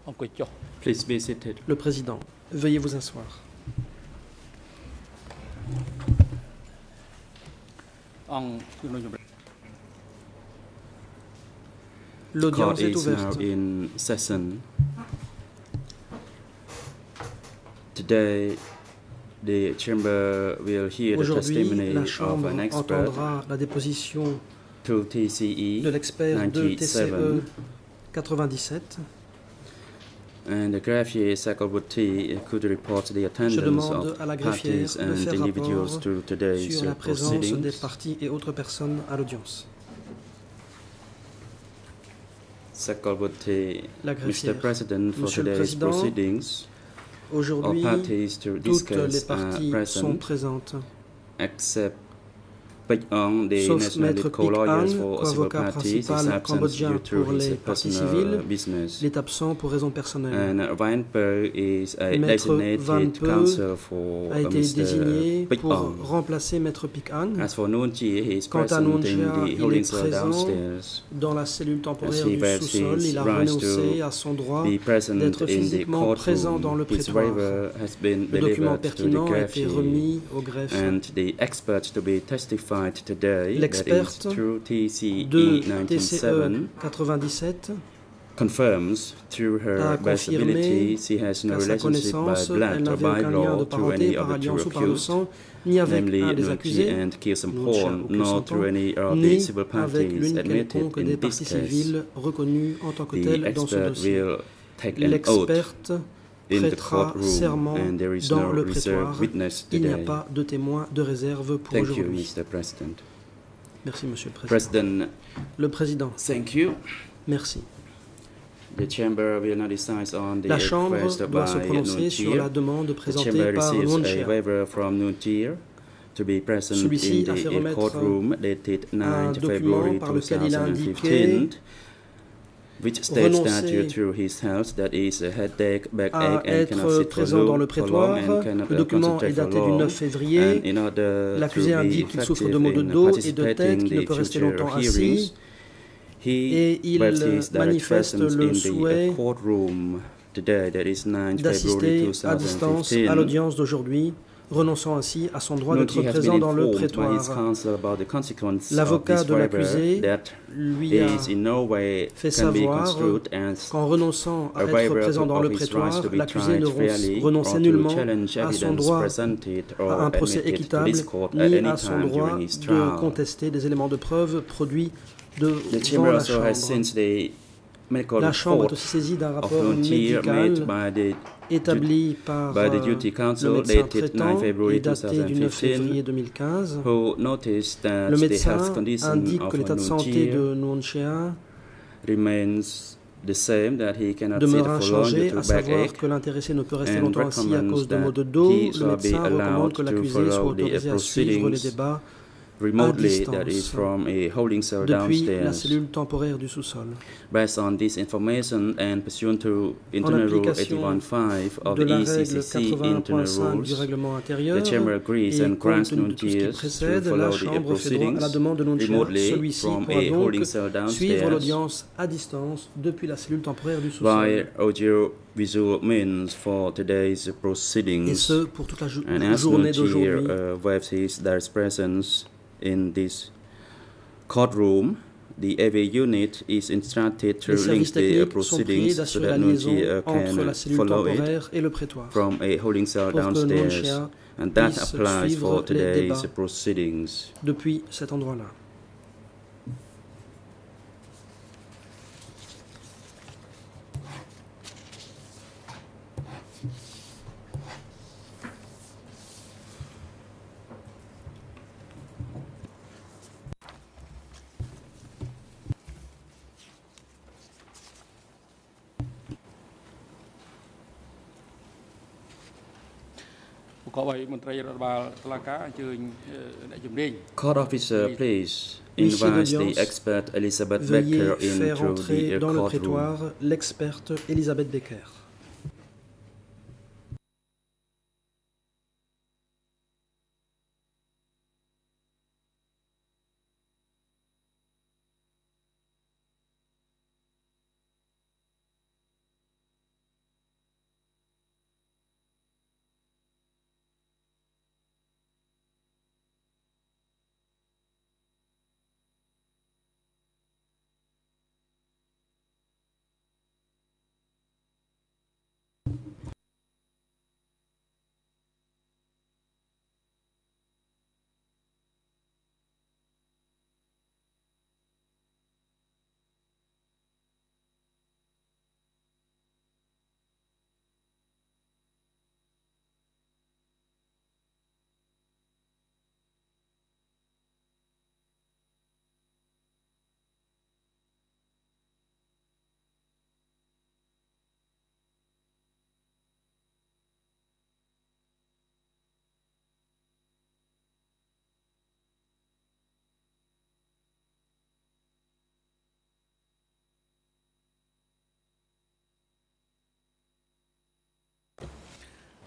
Please be seated. Le président, veuillez vous asseoir. L'audience est Court is now ouverte. in session. Today, the chamber will hear the Aujourd'hui, testimony la of Chambre an expert entendra la déposition to TCE de l'expert de 97, TCE 97. and the greffier Sakalbuti could report the Je attendance demande of à la greffière parties de and faire individuals rapport to today's sur la présence des proceedings. parties et autres personnes à l'audience. Sakalbuti, La Mr. greffière. President, for Monsieur le today's Président, proceedings, all aujourd'hui, parties to toutes les discuss are parties sont present, présentes, except Pik Ong, the sauf national Maître co-lawyers Pik Ang, for civil co-avocat parties, is principal absent cambodgien due to pour his les parties personal civiles. business. Il est absent pour raison personnelle. And Van Peu is a Maître Van designated Peu counsel for a été désigné Mr. Pik pour Ong. remplacer Maître Pik Ang. As for Noon Chie, he is Quant à present Noon in Chia, the il holding est cell présent downstairs. dans la cellule temporaire As he du waived sous-sol. his Il a rights renoncé to à son droit be present d'être in the physiquement présent dans le courtroom. His prétoire. waiver has been Le document delivered to the pertinent a été greffier. remis au greffe. And the expert to be testified today, that L'experte is through TCE de 97, TCE 97 confirms through her a best confirmé ability she has no qu'à sa relationship by connaissance, elle blood or n'avait by aucun lien law de to parenté any par of the two alliance ou par le accused, sang, ni avec namely un des Nuon Chie accusés, and Khieu Nuon Chia Sampon, ou Khieu nor Sampon, through any of the ni civil avec parties l'une admitted quelconque in des this parties case. civiles reconnues en tant que The telles dans ce expert dossier. will take an oath L'experte in the prêtera courtroom serment and there is dans no le reserved prétoire. witness Il n'y a today. pas de témoin de réserve pour Thank you, aujourd'hui. Mr. President. Merci, Monsieur le Président. President, Le Président, thank you. merci. The chamber will now decide on the La Chambre request doit se by prononcer Nuon sur Chie. la demande The présentée chamber par receives Nuon a Chia. waiver from Nuon Chie to be present Celui-ci in a fait the remettre courtroom dated un 9 document February par lequel il a indiqué 2015, which states that renoncer due to his health, that is a headache, à backache, and cannot être sit présent dans le for long prétoire. and cannot Le document est concentrate for daté du long. 9 février. And in order L'accusé to be indique qu'il souffre de effective maux de in dos et de participating tête, qu'il ne the peut rester future longtemps hearings, assis, he et il waives his direct manifeste presence le in the souhait courtroom today, that is 9 February d'assister à distance à 2015. l'audience d'aujourd'hui, renonçant ainsi à son droit Nuon d'être Chie has présent been dans le informed by his prétoire. counsel about the consequence of L'avocat this de waiver, l'accusé that lui a is in no way fait can be savoir construed as qu'en renonçant à a être waiver présent dans of le his rights prétoire, to be l'accusé tried ne fairly renonçait or to nullement challenge à son evidence droit presented or à un procès admitted to équitable, this court at ni any à son time droit during his de trial. contester des éléments de preuve produits The devant chamber la also has Chambre. since the medical La Chambre est report aussi saisie d'un of rapport Nuon Chie made médical by établi par the le duty counsel médecin dated 9 traitant February et daté du 9 février 2015, 2015. who noticed that Le the médecin health condition indique of que l'état de Nuon santé Chie de Nuon Chia remains the same, that he cannot sit demeure for long due inchangé, to à savoir backache, que l'intéressé ne peut rester and longtemps assis à recommends cause de maux de that dos. he Le shall be médecin allowed recommande que to l'accusé soit follow the autorisé à suivre les proceedings débats remotely, that is distance, from a holding cell depuis la downstairs. cellule temporaire du sous-sol. Based on this information and pursuant to En Internal Rule application 81.5 of de the la règle ECCC Internal 80.5 du Rules, règlement intérieur the Chamber agrees et and compte grants tenu Nuon de tout ce qui Chie to précède, follow la the Chambre fait droit à la proceedings demande de Nuon Chia. remotely Celui-ci from pourra a donc holding cell suivre downstairs l'audience à distance depuis la cellule temporaire du by sous-sol. audio-visual means for today's Et proceedings. ce, pour toute la And as journée Nuon Chie d'aujourd'hui. waives his direct presence in this courtroom, the AV unit is instructed to Les link services the techniques sont priés proceedings so d'assurer that la Nuon liaison Chie entre la can cellule follow it temporaire et le prétoire from a holding cell pour que Nuon downstairs, Chia and that puisse applies suivre for les today's débats proceedings. depuis cet endroit-là. Court officer, please Huissier invite the d'audience, expert Elizabeth veuillez Becker faire into entrer the dans le courtroom. prétoire l'experte Elisabeth Becker.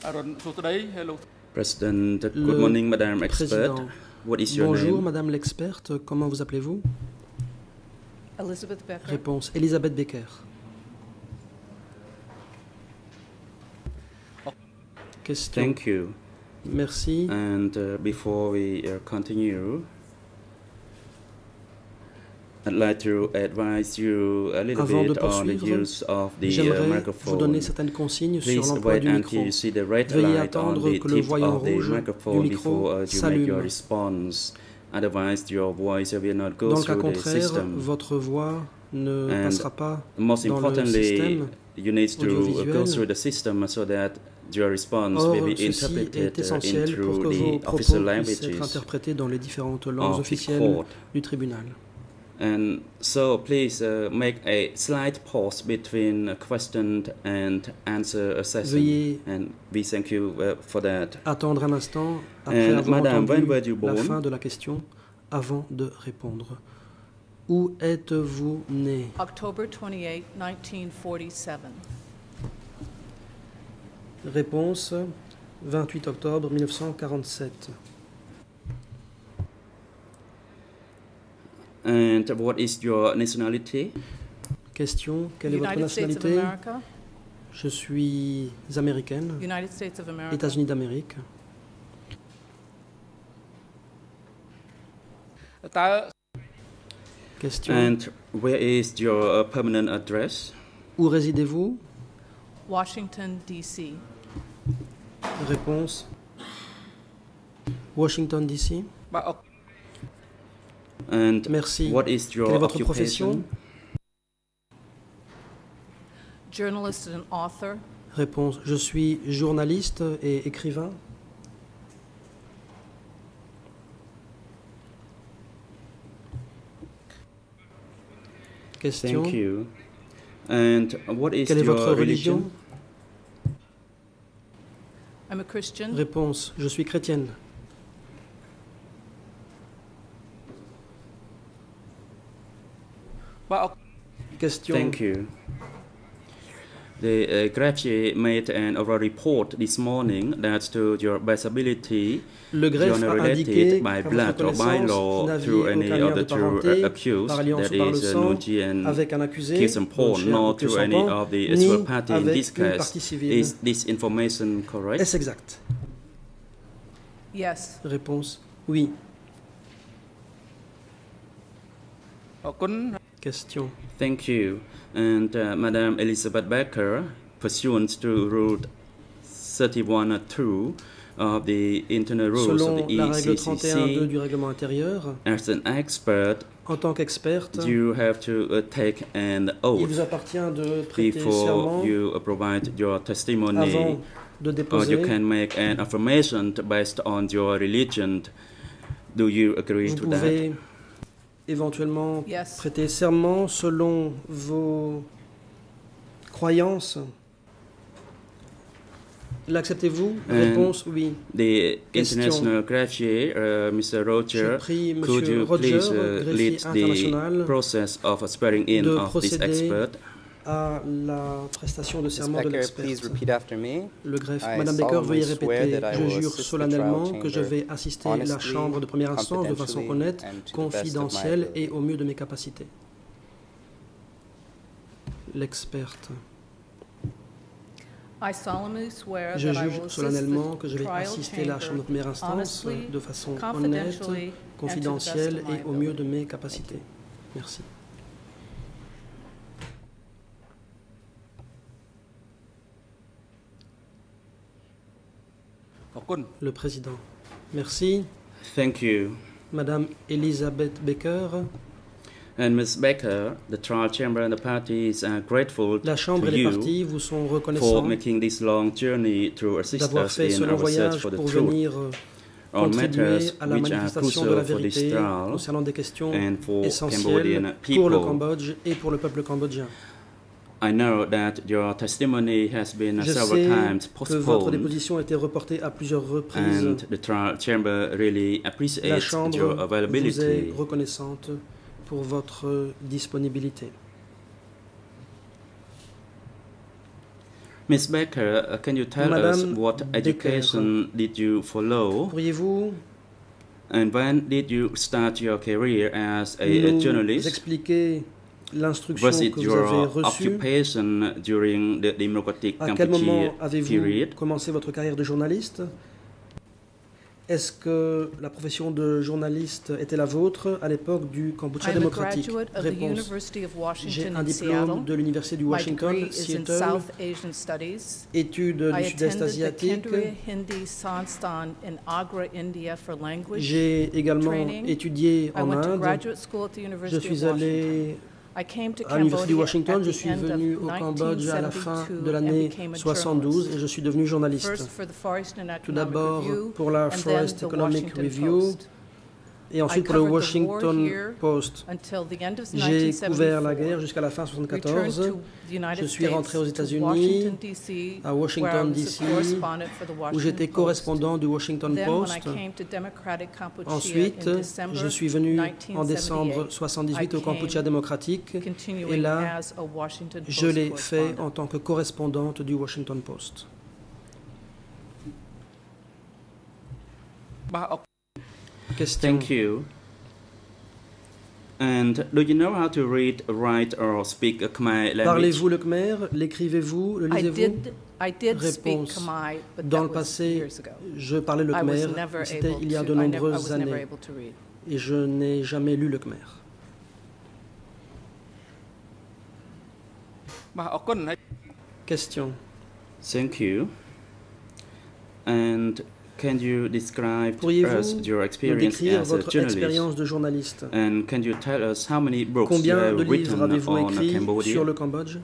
President, good Le morning, Madam Expert. Président. What is your Bonjour, name? Madame l'experte. Comment vous appelez-vous? Elizabeth Becker. Réponse. Elisabeth Becker. Question. Thank you. Merci. And before we continue, I'd like to advise you a little Avant de bit on the poursuivre, use of the J'aimerais vous microphone. donner certaines consignes sur Please l'emploi wait du micro. until you see the red Veuillez light on attendre the que le tip voyant of the rouge du microphone micro before you make your s'allume. response. Otherwise, your voice will not go Dans le cas through the contraire, system. votre voix ne And passera pas Most dans le importantly, système you need to go audiovisuel. through the system so that your response Or, will be ceci interpreted est essentiel pour into que vos the propos official puissent être languages interprétés dans les différentes langues of the officielles court. du tribunal. And so please make a slight pause between a question and answer session. Veuillez And we thank you for that. attendre un instant après And avoir Madame, when were entendu you la born? fin de la question avant de répondre. Où êtes-vous né? October 28, 1947. Réponse 28 octobre 1947. And what is your nationality? Question, quelle est votre United States of nationalité? America. Je suis américaine, United States of America. États-Unis d'Amérique. Question, And where is your permanent address? où résidez-vous? Washington, D.C. Réponse, Washington, D.C. And Merci. what is your Quelle est votre occupation? profession? Journalist and author. Réponse, je suis journaliste et écrivain. Question, Thank you. And what is quelle est votre your religion? religion? I'm a Christian. Réponse, je suis chrétienne. Question, Thank you. The greffier made an oral report this morning that to your best ability, le you are greffe not a indiqué related by qu'à votre blood or by connaissance, law vous through n'aviez any aucun lien of de the two parenté, accused, par alliance that ou par le is sang, Nuji and avec un accusé, Kirsten-Paul, monsieur nor Pierre through any Sampan, of the ni civil party in this avec une case. partie civile. Is this information correct? Est-ce exact? Yes. Réponse, oui. Question, Thank you. And Madam Elizabeth Becker, pursuant to Rule 31.2 of the internal rules of selon the la règle 31.2 ECCC, du règlement intérieur, as an expert, en tant qu'experte, you have to take an il oath vous appartient de prêter before serment you provide your testimony, avant de or déposer. you can make an affirmation based on your religion. Do you agree Vous to that? pouvez éventuellement Yes. prêter serment selon vos croyances. L'acceptez-vous? Réponse oui. The Question. international greffier, Mr. Je Roger, prie could Monsieur you Roger, please lead greffier the international, process of swearing in de of this procéder expert? à la prestation de Ms. serment de Becker, please l'experte. repeat after me. Le greffe, I Madame Becker, solemnly veuillez swear répéter. that I Je will jure assist the solennellement trial que je chamber vais assister la honestly, chambre de première instance de façon confidentially, honnête, and to the best of my confidentielle et ability. au mieux de mes capacités. L'experte. I solemnly swear Je that I will juge assist solennellement the que je vais trial assister la chambre de chamber première instance honestly, de façon honnête, confidentially, confidentielle and to the best of my et au mieux ability. de mes capacités. Merci. Le président. Merci. Thank you. Madame Elisabeth Becker. And Ms. Becker, the trial chamber and the parties are grateful La Chambre et to les you parties vous sont for reconnaissants making this long journey to assist d'avoir us fait ce in long our search voyage for the pour truth venir on contribuer matters à la which are manifestation de la crucial for this vérité trial concernant des questions and for essentielles Cambodian pour le people. Cambodge et pour le peuple cambodgien. I know that your testimony has been Je several sais times que votre postponed, déposition a été reportée à plusieurs reprises. and the trial chamber really La appreciates your Chambre vous est availability. reconnaissante pour votre disponibilité. Ms. Becker, can you tell us Madame what education did you follow, Pourriez-vous and when did you start your career as a nous journalist? expliquer l'instruction Was it que vous avez your reçue? occupation during the Democratic À quel moment Kampuchea avez-vous period? commencé votre carrière de journaliste? Est-ce que la profession de journaliste était la vôtre à l'époque du Kampuchea I am a démocratique? graduate of the Réponse. University of J'ai Washington un in diplôme Seattle. de l'Université du My Washington, degree is in Seattle, South Asian Studies. études I du Sud-Est attended the asiatique. Kendriya Hindi Sansthan in Agra, India for language. J'ai également training. étudié I en went to Inde. graduate school at the Je University of suis Washington. allé I came to à l'Université du Cambodia Washington, at je the suis end of venu au Cambodge à la fin 1972 de and l'année became a 72 journalist. et je suis devenu journaliste. First for the Far Eastern Tout Economic d'abord Review, pour la and then Forest the Economic Washington Review Post. et ensuite I pour le covered the war Washington here Post. until the end of J'ai couvert la 1974. guerre jusqu'à la fin Returned 1974. to the United Je suis rentré aux States, to États-Unis, Washington, D.C., à where I Washington, was a D.C., correspondent for the où Washington j'étais Post. correspondant du Washington Then, when I Post. came to Democratic Kampuchea Ensuite, in December je suis venu en décembre 1978, 78 au Kampuchea démocratique continuing et là, as a Washington je Post l'ai fait correspondent. en tant que correspondante du Washington Post. Question. Thank you. And do you know how to read, write, or speak a Khmer language? Parlez-vous le Khmer? L'écrivez-vous? Le lisez-vous? I did speak Réponse. Khmer, but Dans that le was passé, years ago. je parlais le I was Khmer. never C'était able il y a to- de I nombreuses was never années. able to read. Et je n'ai jamais lu le Khmer. Question. Thank you. And can you describe us Pourriez-vous your nous experience décrire as a votre journalist? expérience de journaliste? And can you tell us how many books you Combien have de livres written avez-vous on écrit Cambodia? sur le Cambodge?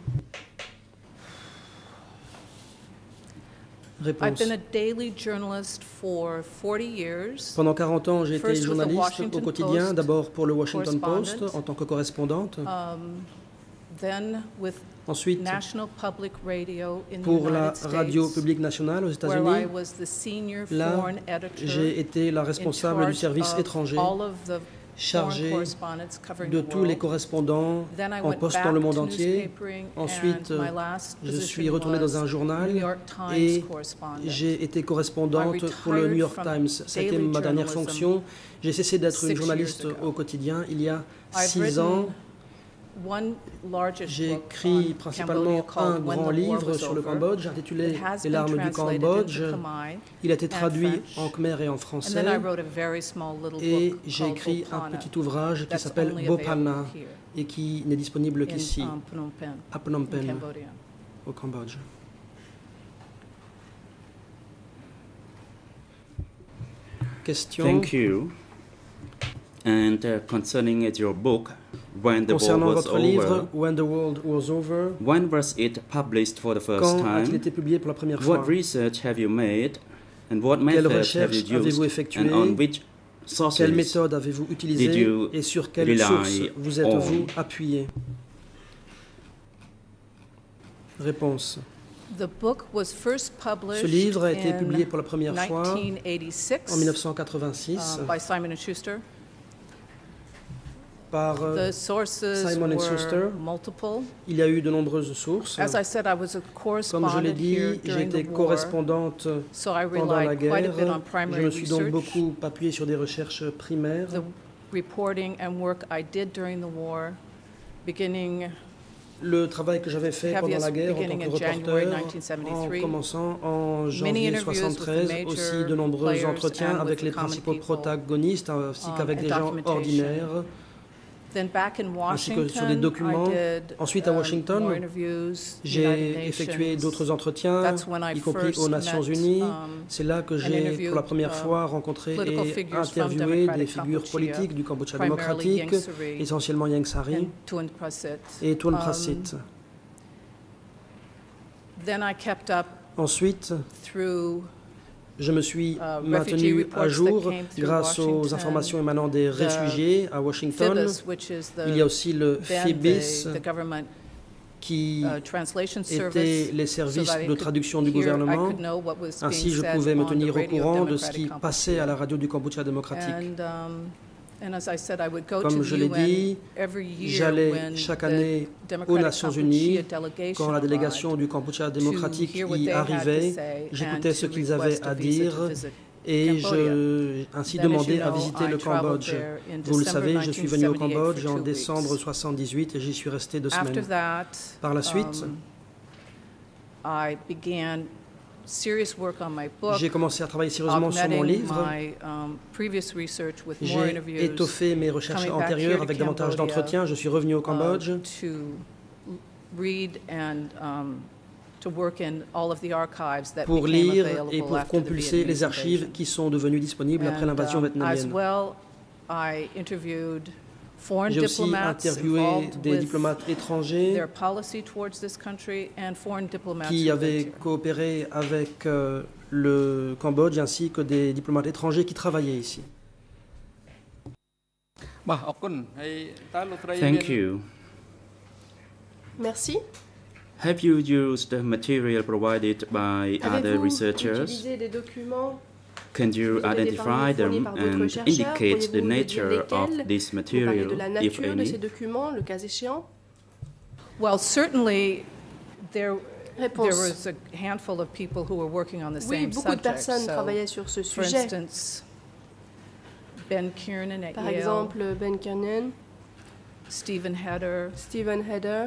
I've Réponse. been a daily journalist for 40 years. Pendant 40 ans, j'ai été First with the journaliste au Washington quotidien, Post, d'abord pour le Washington Post correspondent. en tant que correspondante, Then with ensuite National Public Radio in the pour la United radio States, publique nationale aux where I États-Unis. was the senior Là, foreign editor j'ai été la in responsable du charge service of étranger, all of the chargée foreign correspondents covering de the tous les world. correspondants Then I en went poste back dans le monde to entier. newspapering, Ensuite, and my last je position suis retourné dans un was journal New York Times et correspondent. j'ai été correspondante I pour le New York retired Times. from C'était daily ma dernière journalism fonction. J'ai cessé d'être une 6 journaliste years ago. au quotidien il y a I've 6 ans. written one largest J'ai book écrit on principalement Cambodia un called When grand the War livre Was sur le Over. Cambodge intitulé It has Les been larmes du translated Cambodge. into Khmer Il a été and traduit French. en khmer et en And français. then I wrote a very small little Et book j'ai called écrit un Opana petit ouvrage qui that's s'appelle only Bopana available here et qui n'est disponible qu'ici, in Phnom Penh, à Phnom in Penh, Cambodia. au Cambodge. Question. Thank you. And concerning your book, When the War Concernant Was votre livre Over, When the World Was Over, when was it published for the first quand a-t-il time? été publié pour la première fois? What research have you made? And what Quelle methods have recherche you avez-vous used? effectuée? And on which Quelle sources méthode avez-vous Did utilisée you et sur quelle rely source vous êtes-vous on? appuyé? Réponse. The book was first published Ce livre a été in publié pour la première fois 1986 en 1986 by Simon & Schuster. par The sources Simon & Schuster. were multiple. il y a eu de nombreuses sources. As I said, I was a Comme je l'ai correspondent here dit, during j'étais the war, correspondante so I pendant la relied quite a bit guerre. on Je primary me suis donc research. beaucoup appuyé sur des recherches primaires. The reporting and work I did during the war, beginning Le travail que j'avais fait pendant la heaviest guerre en tant beginning que in January reporter, en 1973. commençant en Many janvier interviews with 1973, major aussi de nombreux players entretiens and avec with les the common principaux people, protagonistes, ainsi qu'avec and des gens documentation. ordinaires. Then back in ainsi que sur des Washington, documents. I did Ensuite, à Washington, more interviews, J'ai United effectué Nations. d'autres entretiens, That's when I y compris first aux Nations met, Unies. C'est là que j'ai interviewed, pour la première fois rencontré political et figures from interviewé des Democratic figures Kampuchea, politiques du Cambodge primarily démocratique, Ieng Sary essentiellement Ieng Sary and Tuan Prasit. et Tuan Prasit. Then I kept up Ensuite, through je me suis refugee maintenu reports à jour that came through grâce aux Washington, informations émanant des réfugiés à Washington. PHIBIS, which is Il y a the, aussi le then PHIBIS the government qui translation étaient service, les so services that I de could traduction du hear- I gouvernement. could know what was Ainsi, being je said pouvais me on the tenir au radio courant de ce Democratic qui passait à la radio du Cambodge démocratique. And And as I said, I would go to Comme the je l'ai dit, UN every year j'allais when chaque the année aux Democratic Nations Kampuchea Unies delegation quand la délégation arrived du Kampuchea démocratique to hear what y they had to arrivait. say J'écoutais and ce to qu'ils avaient request a à visa dire to visit et Cambodia. j'ai ainsi Then, as demandé you à know, visiter I le traveled Cambodge. there in Vous le December savez, je suis venu au 1978 Cambodge for en 2 décembre weeks. 78 et j'y suis resté 2 After semaines. that, Par la suite, I began serious work on my book, j'ai commencé à travailler sérieusement sur mon augmenting livre. my previous research with more J'ai interviews, étoffé mes recherches coming back here antérieures to avec davantage Cambodia, d'entretiens. Je suis revenu au Cambodge to read and to work in all of the archives that pour became lire et available pour after the compulser les Vietnamese archives invasion. qui sont devenues disponibles après And, l'invasion as vietnamienne. well, I interviewed foreign J'ai aussi diplomats interviewé involved des with diplomates étrangers their policy towards this country and foreign diplomats who qui lived avaient here. coopéré avec le Cambodge ainsi que des diplomates étrangers qui travaillaient ici. Thank you. Merci. Have you used the material provided by other Avez-vous researchers? utilisé des documents? Can you Vous avez des identify fournis them par d'autres and chercheurs? indicate the Pourriez-vous me dire nature of lesquels? this Vous parlez material, de la if nature de ces any? documents, le cas échéant? Well, certainly there Réponse. was a handful of people who were working on the Oui, same beaucoup de subject. personnes So, travaillaient sur ce for sujet. instance, Ben Kiernan at Par Yale, exemple, Ben Kiernan, Stephen Heder, Stephen Heder,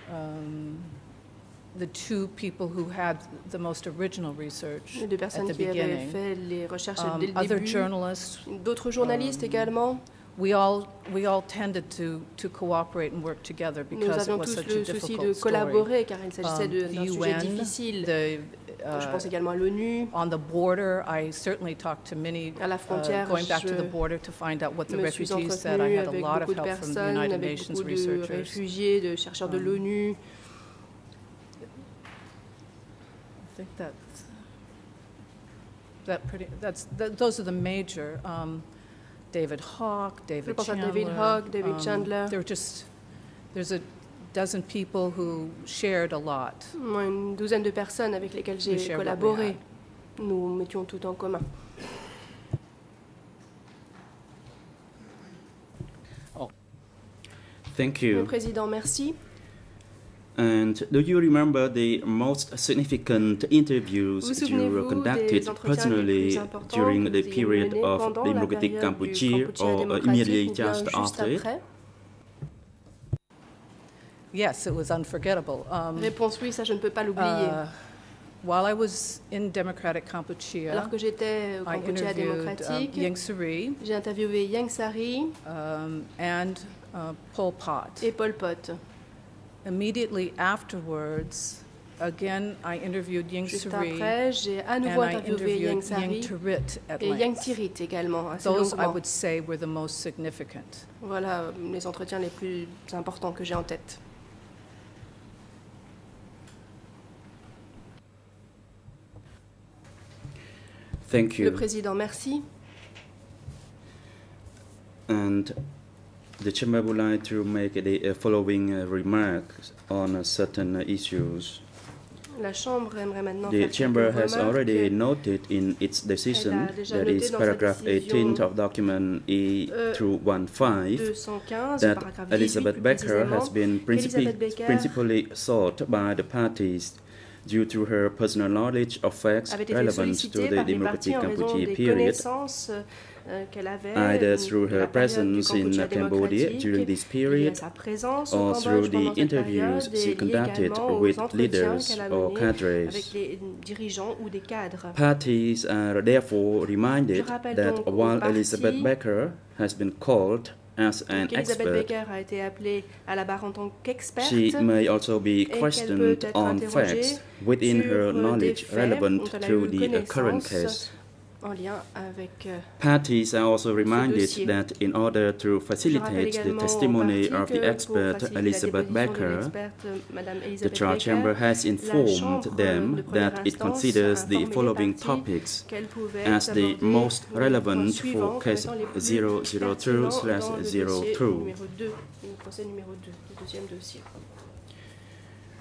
the two people who had the most original research les deux at personnes the qui avaient beginning. fait les recherches dès le Other début. journalists, D'autres journalistes également. we all tended to cooperate and work together Nous because it avions was tous such a le souci difficult de story. collaborer car il s'agissait d'un The sujet UN, difficile. Je pense the, également à l'ONU. on the border, I certainly talked to many, À la frontière, going back to the je border to find out what the me suis refugees said. I entretenue had a avec lot beaucoup of de help from the personnes, United avec Nations beaucoup de researchers. réfugiés, de chercheurs de l'ONU. I think those are the major. David Hawk, Je David pense à Chandler. David Hawk, David Chandler. There's a dozen people who shared a lot. Une douzaine de personnes avec lesquelles We j'ai shared what we collaboré. Nous mettions tout en commun. Thank Le you. Président, merci. And do you remember the most significant interviews Vous you souvenez-vous conducted des entretiens les personally plus importants during que the vous ayez period menés of pendant la Democratic période du Kampuchea Kampuchea or démocratique immediately ou bien just juste after it? après? Yes, it was unforgettable. Réponse oui, ça je ne peux pas l'oublier. While I was in Democratic Kampuchea, Alors que j'étais au I Kampuchea interviewed démocratique, Ieng Sary j'ai interviewé Ieng Sary and Pol Pot. et Pol Pot. Immediately afterwards, again, I interviewed Ieng Juste Sary après, j'ai à and nouveau I interviewé Ieng interviewed Sary Ieng Thirith at et Ieng length. Thirith également, assez Those, I longuement. would say, were the most significant. Voilà les entretiens les plus importants que j'ai en tête. Thank Le you. Président, merci. And the chamber would like to make the following remarks on certain issues. La Chambre aimerait maintenant The faire chamber quelques has already remarques. noted in its decision, déjà that noté is dans sa paragraph 18 décision, of document E through 15, 215, that paragraphe 18 Elizabeth plus Becker has précisément. been Elizabeth Becker principally sought by the parties due to her personal knowledge of facts avait été relevant sollicitée to the par les partis Democratic en raison Kampuchea des period, connaissances qu'elle avait either through de la her période du presence in Kampuchea Cambodia démocratique, during this liée à period, sa présence au or Cambodge through pendant the cette interviews période, et she liée conducted également aux with entretiens leaders qu'elle a or menés cadres. avec les dirigeants ou des cadres. Parties are therefore reminded Je rappelle that donc aux while parties Elizabeth Becker has been called as an Elizabeth expert, Becker a été appelée à la barre en tant qu'experte. she may also be qu'elle questioned peut être on interrogée facts within sur her des knowledge faits relevant dont elle a to eu the current connaissance case. en lien avec Parties are also reminded dossier. that in order to Je rappelle facilitate the également aux testimony parties of the que pour expert faciliter la Elizabeth déposition de Becker, l'experte, Madame the Elizabeth Trial Chamber Becker, has informed Chambre them de première that it instance considers a the informé les following parties topics qu'elle pouvait as the aborder most les relevant points for suivants case comme étant les plus pertinents dans le dossier 002/02. numéro 2, le procès numéro 2, le deuxième dossier.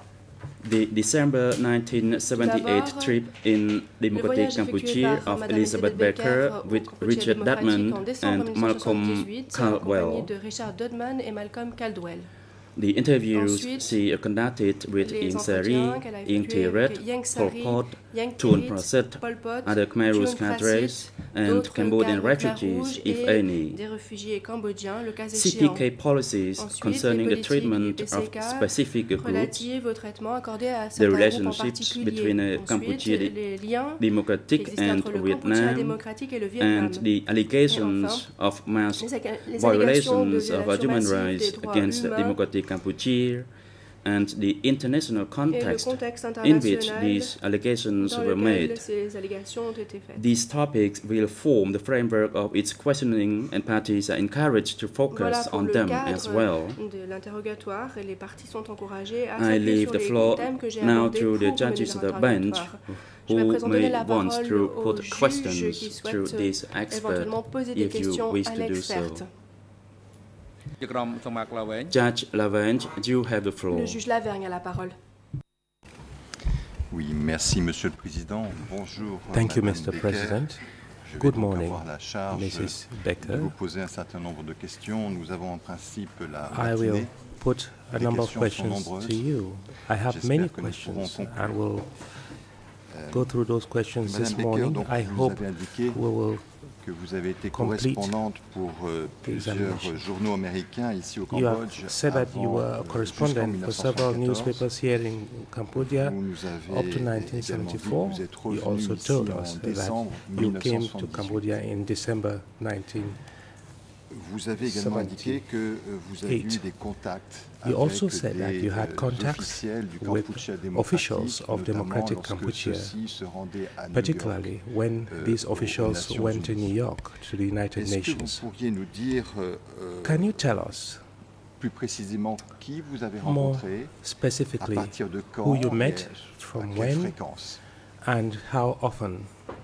The December 1978 D'abord, trip in Democratic voyage effectué Cambodia par of Madame Elizabeth Elizabeth Baker Baker au with Cambodia Richard démocratique en Dudman décembre and Malcolm 1978 en compagnie Caldwell. de Richard Dudman et Malcolm Caldwell. The interviews Ensuite, she conducted with les Ieng entretiens Sary, qu'elle a Ieng effectués Theret, avec Ieng Pol Sary, Pot, Ieng Thun Theret, Prasit, Pol Pot, other Khmer Thun cadres, Prasit, and d'autres Cambodian Khmer refugees, rouges if et any. des réfugiés cambodgiens, le cas échéant. CPK policies Ensuite, concerning les the politiques treatment du of PCK specific groups, relatives au traitement accordé à the certains groupes en relationships between particulier. Ensuite, Cambodia les liens qui Democratic existent and entre le Kampuchea Vietnam, démocratique et le Vietnam. and the allegations enfin, of mass les allégations de violations violation of human massive des rights droits against humains Democratic Cambodia, and the international et le context contexte in which international these allegations dans were lequel made. ces allégations ont été faites. These topics will form the framework of its questioning, and parties are encouraged to focus Voilà pour on le them cadre as well. de l'interrogatoire et les parties sont encouragées à I s'appuyer leave sur the les floor thèmes que j'ai now abordés to pour the mener judges leur of the bench interrogatoire. Je vais who présenter may la want parole to aux put juges questions qui to souhaitent this expert éventuellement poser des if you questions wish à to do so. l'experte. Judge Lavange, you have the floor. Le juge Lavergne a la parole. Oui, merci Monsieur le Président. Bonjour. Thank you, Madame Mr. Becker. President. Je vais Good donc morning, avoir la charge Mrs. de Becker. vous poser un certain nombre de questions. Nous avons en principe la I will matinée. put a Les number of questions sont questions nombreuses. to you. I have J'espère many que nous pourrons questions conclure. and we'll go through those questions Madame this Becker, morning. donc, I vous hope avez indiqué we will que vous avez été complete correspondante pour plusieurs examination. journaux américains ici au You have Cambodge. said that you avant, were a jusqu'en correspondent for several 1974. newspapers here in Cambodia Vous nous avez up to également dit que 1974. vous êtes You revenu also ici told en us that décembre you came to 1978. Cambodia in December 19. Vous avez également indiqué que vous avez eu des contacts You avec also said that you had des contacts officiels du with Kampuchea officials démocratique, of notamment Democratic lorsque Cambodia, ceux-ci se rendaient à New particularly York. when these aux officials Nations went to Unies. New York to the United Est-ce que Nations. vous pourriez nous dire Can you tell us plus précisément qui vous avez more rencontré, à specifically partir de quand, who you met, et à from quelle when, fréquence? and how often?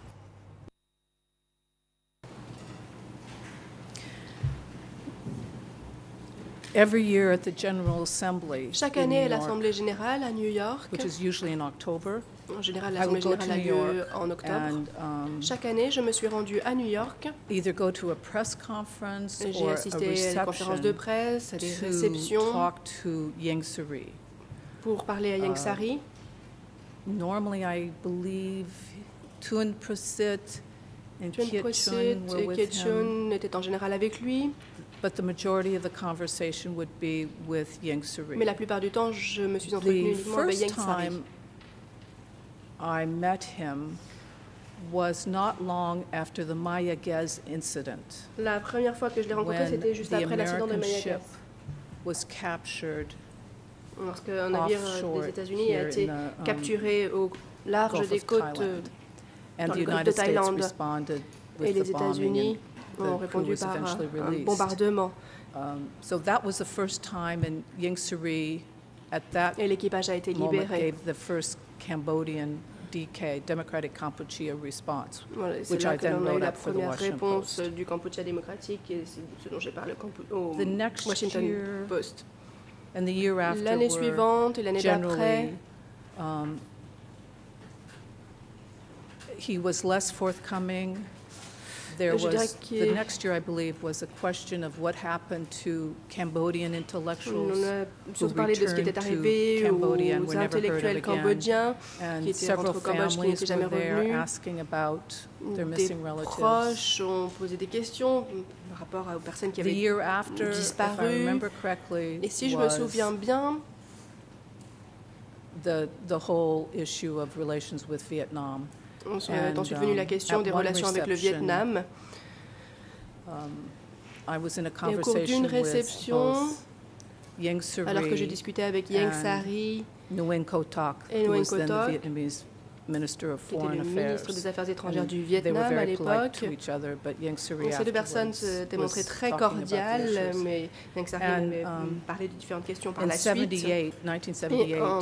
Every year at the General Assembly Chaque in année, New York, l'Assemblée générale à New York, which is usually in October, en général I l'Assemblée would go générale to a New lieu York en octobre. and Chaque année, je me suis rendue à New York. either go to a press conference J'ai or a assisté à des conférences de reception presse, à des to réceptions talk to Ieng Sary. pour parler à Ieng Sary. Normally, I believe Thun Prasit and Thun Khiet Prasit Chun were et with Khiet him, Chun étaient en général avec lui, but the majority of the conversation would be with Ieng Sary. mais la plupart du temps, je me suis entretenue The uniquement avec first Ieng Sary. time I met him was not long after the Maya Gez incident, La première fois que je l'ai rencontré, when c'était juste the après l'accident de American Maya ship Gez, was captured lorsque un navire offshore des États-Unis a here été in the, capturé au large Gulf des of côtes Thailand. And dans the le golfe de United States Thaïlande. responded Et with les the bombing États-Unis and ont the crew répondu was par eventually un released. bombardement. So that was the first time, and Ieng Sary at that Et l'équipage a été moment libéré. gave the first Cambodian DK, Democratic Kampuchea response, Voilà, c'est which là I que then l'on a eu wrote la up for the première Washington réponse Post. du Kampuchea démocratique, et c'est ce dont j'ai parlé au The next Washington year, Post. And the year after L'année were suivante et l'année d'après, generally, he was less forthcoming. There Je dirais was, qu'il- the next year, I believe, was a question of what happened to Cambodian intellectuals on a who surtout parlé de ce qui returned était to arrivé Cambodia and aux were never heard of intellectuels again. cambodgiens And qui étaient several rentrés au Cambodge, qui families n'étaient jamais were there revenus. asking about their Des missing relatives. proches ont posé des questions par rapport aux personnes qui The avaient year after, if I disparu. remember correctly, Et si je me was souviens bien, the whole issue of relations with Vietnam. est ensuite venue la question at des one relations avec le reception, Vietnam. I was in a Et au cours d'une conversation with réception, both Ieng alors que je Sary discutais avec Ieng and Sary, Nguyen Co Toc, Et who Nguyen was Co then the Toc, Vietnamese Minister of qui était Foreign le ministre des Affairs. Affaires étrangères And du they were Vietnam à very polite l'époque. to each other, but Ieng Sary Ces deux personnes afterwards s'étaient montrées was très talking about the cordiales, issues. mais Ieng Sary And, avait parlé de différentes questions par In la suite. 1978 Et en was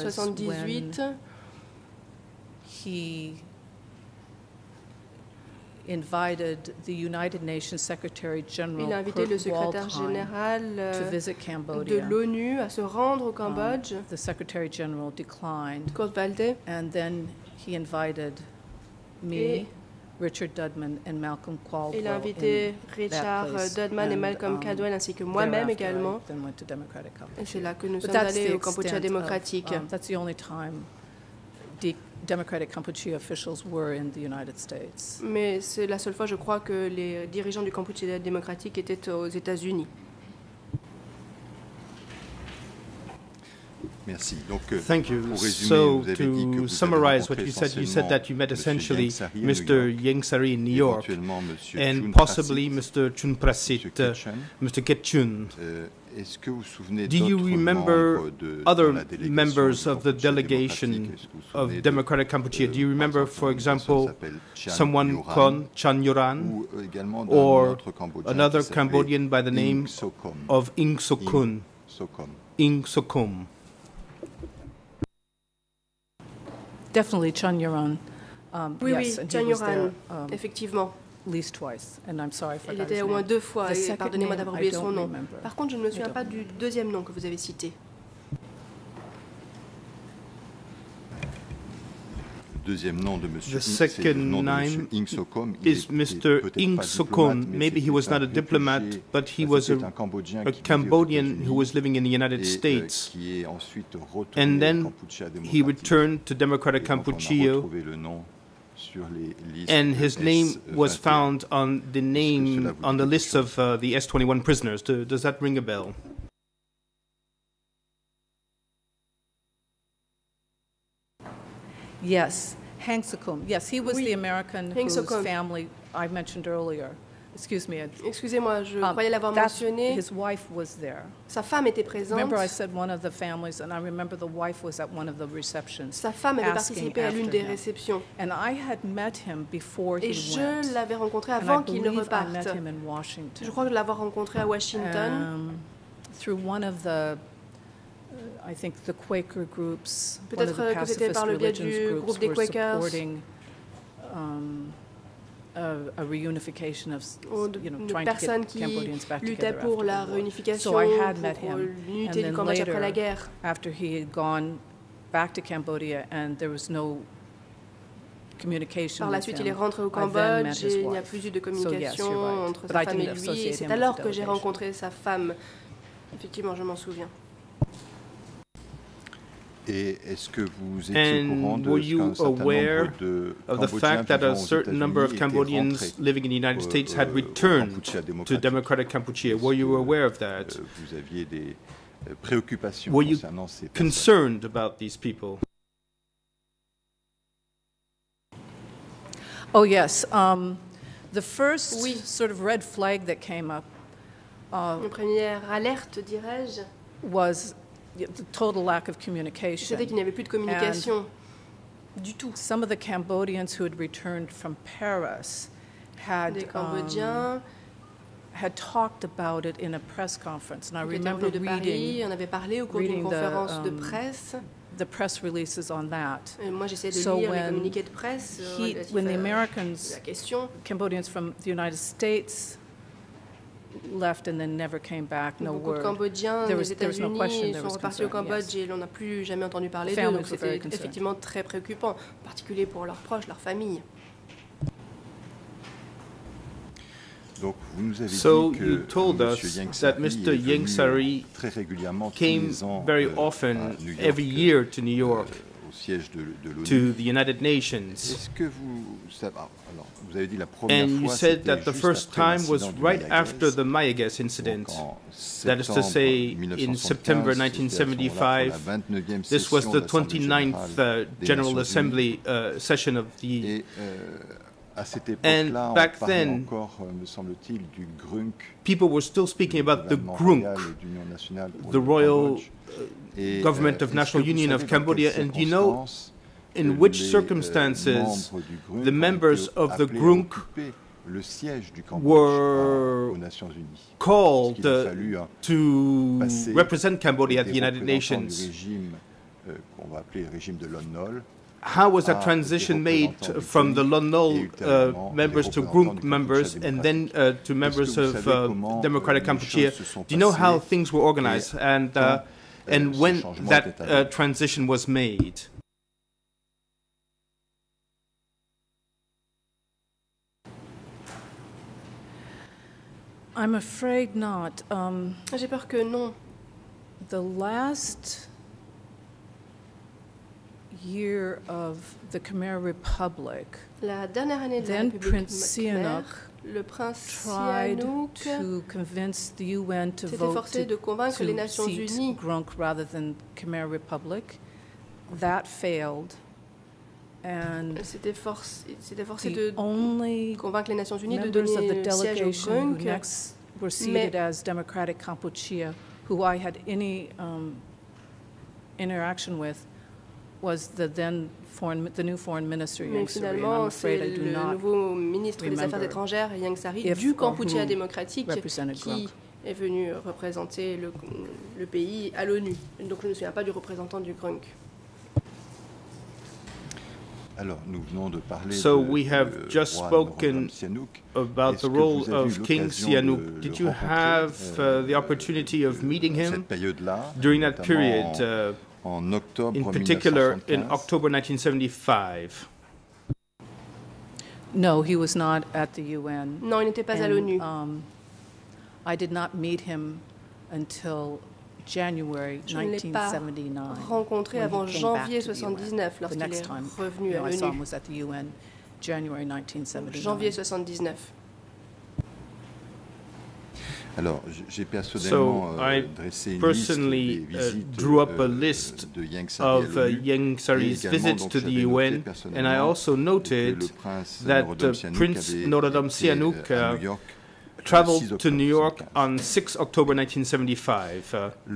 1978, when he invited the United Nations Secretary Il General a invité le Kurt secrétaire Waldheim général to visit de Cambodia. l'ONU à se rendre au Cambodge, The Secretary General declined, Kurt Waldheim, and then he invited me, Et- Richard Dudman, and Malcolm Caldwell. il a invité in Richard that place, Dudman et and, Malcolm Caldwell ainsi que moi-même thereafter, également. I then went to Democratic Et Kampuchea. c'est là que nous But sommes that's allés the au Kampuchea extent démocratique. that's the only time Democratic Kampuchea officials were in the United States. Mais c'est la seule fois, je crois, que les dirigeants du Kampuchea démocratique étaient aux États-Unis. Merci. Donc, Thank you. pour résumer, So, vous avez dit que vous to avez summarize what rencontré you said that you met essentially essentiellement Mr. Ieng Sary in New York éventuellement Monsieur and Chun possibly Prasit, Mr. Chun Prasit, Monsieur Ketchum. Mr. Ketchun. Est-ce que vous vous souvenez Do you d'autres remember membres de other dans la délégation members du of the Kampuchea delegation démocratique? Est-ce que vous vous of souvenez de, Democratic Kampuchea? Do you par remember, exemple, for une personne example, s'appelle Chan someone Yoran, called Chan Yoran ou également d'un or autre Cambodgien another qui s'appelait Cambodian by the name Ing Sokom. of Ing Sokun? Sokom. Ing Sokum. Definitely Chun Yuran. Oui, yes, oui, and he Chan was there, Yoran, effectivement. at least twice, and I'm sorry I Il forgot était his au moins name. 2 fois, The et second pardonnez-moi name, d'avoir I oublié son don't nom. remember. Par contre, je ne me souviens don't pas du deuxième nom que vous avez cité. Deuxième nom de Monsieur The c'est le second nom de name Monsieur Ing Sokom. Il is était Mr. peut-être Ing pas Sokon. diplomate, mais Maybe he c'était was not un a diplomat, réfugié, but he was c'était un Cambodgien a qui vivait aux Cambodian États-Unis who was living in the United et, States. qui est ensuite retourné And au then Kampuchea he démocratique. returned to Democratic Et donc, on a Kampuchea, retrouvé le nom sur les listes and de his name was S21. found on the name cela vous on dit the quelque list chose? of the S-21 prisoners. Does that ring a bell? Yes, Hang Sekum. Yes, he was Oui, the American Heng whose Sekum. family I mentioned earlier. Excuse me. Excusez-moi, je croyais l'avoir that's- mentionné. His wife was there. Sa femme était présente. Remember, I said one of the families, and I remember the wife was at one of the receptions. Sa femme avait asking participé à l'une after des him. réceptions. And I had met him before Et he je went. l'avais rencontré And avant I qu'il ne believe I reparte. met him in Washington. Je crois que de l'avoir rencontré à Washington. Through one of the, I think the Quaker groups, one of Peut-être the que c'était pacifist par le biais religions du groups groupe des were Quakers. supporting a reunification of, Une trying to personne get qui Cambodians back luttait together pour after la the war. réunification, So I had met pour him, l'unité and du then Cambodge après la later, guerre. after he had gone back to Cambodia and there was no communication Par la with suite, him, il est rentré au I then met Cambodge his et il n'y a wife. plus eu de So yes, communication you're right. entre But sa I femme didn't et lui. associate Et c'est him with alors the que j'ai delegation. rencontré sa femme. Effectivement, je m'en souviens. Et est-ce que vous étiez au courant And de were ce you qu'un certain aware nombre de of the Cambodgiens fact that vivant a aux certain number of États-Unis étaient Cambodians rentrés living in the United States had au returned Kampuchea to démocratique? Democratic Kampuchea? Est-ce Were you que, aware of that? Vous aviez des préoccupations Were you concernant ces personnes? concerned about these people? Oh, yes. The first Oui. sort of red flag that came up Une première alerte, dirais-je, was the total lack of communication. c'était qu'il n'y avait plus de communication du tout. Some of the Cambodians who had returned from Paris Des Cambodgiens had talked about it in a press conference. And I qui étaient remember revenus de Paris, reading on avait parlé au cours d'une reading the, conférence de presse. the press releases on that. Et moi, j'essayais de So lire les when communiqués de presse relatifs when the à Americans, la question. Cambodians from the United States left and then never came back, no Beaucoup de word. Cambodgiens There des was no question, États-Unis there sont was repartis au concern, Cambodge yes. et on n'a plus jamais entendu parler The d'eux. Donc families were very c'était concerned. effectivement très préoccupant, en particulier pour leurs proches, leurs familles. Donc, vous nous avez So dit que you told M. us Ieng that Sary Mr. est Ieng venu, Sary très régulièrement tous came les ans very à often New York, every year to New York au siège de l'ONU. to the United Nations. Est-ce que vous savez, alors, vous avez dit la première And you fois said c'était that the juste first après time was l'incident du right Mayaguez. after the Mayaguez incident. Donc, en That is to say, in September 1975, this was the 29th General Assembly session of the... Et à cette And époque-là, on back parlait then, encore, me semble-t-il, du GRUNC, people were still speaking about the gouvernement GRUNC, royal d'Union nationale pour the le Royal Cambodge. Et, Government of est-ce National que vous Union of savez dans Cambodia, quelles and you know circonstances in que which les, circumstances membres du GRUNC the members ont été of the appelés à GRUNC occuper le siège du Cambodge were aux Nations Unies. called Parce qu'il a fallu, to passer represent Cambodia at the des United représentants Nations. du régime qu'on va appeler le régime de Lon Nol how was that transition made from the Lon Nol members to GRUNC members and then to members of Democratic Kampuchea? Do you know how things were organized and when that transition was made? I'm afraid not. J'ai peur que non. The last year of the Khmer Republic, La dernière année de la then République Prince Khmer, Sihanouk le prince tried Sihanouk to convince the UN to s'était vote forcé de convaincre les to Nations seat Unies. GRUNC rather than Khmer Republic. That failed. And S'était forcé the de only convaincre les Nations Unies de members of donner the le siège au delegation who GRUNC. next were seated as Democratic Kampuchea, who I had any interaction with, was the new foreign minister, Mais Ieng Sary, and I'm finalement, afraid c'est I do le not nouveau ministre des Affaires remember étrangères, Ieng Sary, if du or Kampuchea who démocratique, represented qui GRUNC. est venu représenter le pays à l'ONU. Donc je ne me souviens pas du représentant du GRUNC. Alors, nous venons de parler So we have just spoken Sihanouk. about the role of King Sihanouk. Did you have the opportunity of meeting him during that period, en octobre in particular in 1975? October 1975? No, he was not at the UN. Non, il n'était pas à And, l'ONU. I did not meet him until January Je ne l'ai pas 1979. rencontré when he avant came janvier back to the UN. 79, The lorsqu'il next est time revenu à I saw him l'ONU. was at the UN, January 1979. Janvier 79. Alors, j'ai personnellement dressé une liste des visites drew up a list de Ieng Sary of à l'ONU. Ieng Sary's Et également, visits donc, to the j'avais noté UN, personnellement and I also que noted le prince that Norodom Sihanouk Prince avait Norodom été Sihanouk à New York traveled to New York on 6 October 1975.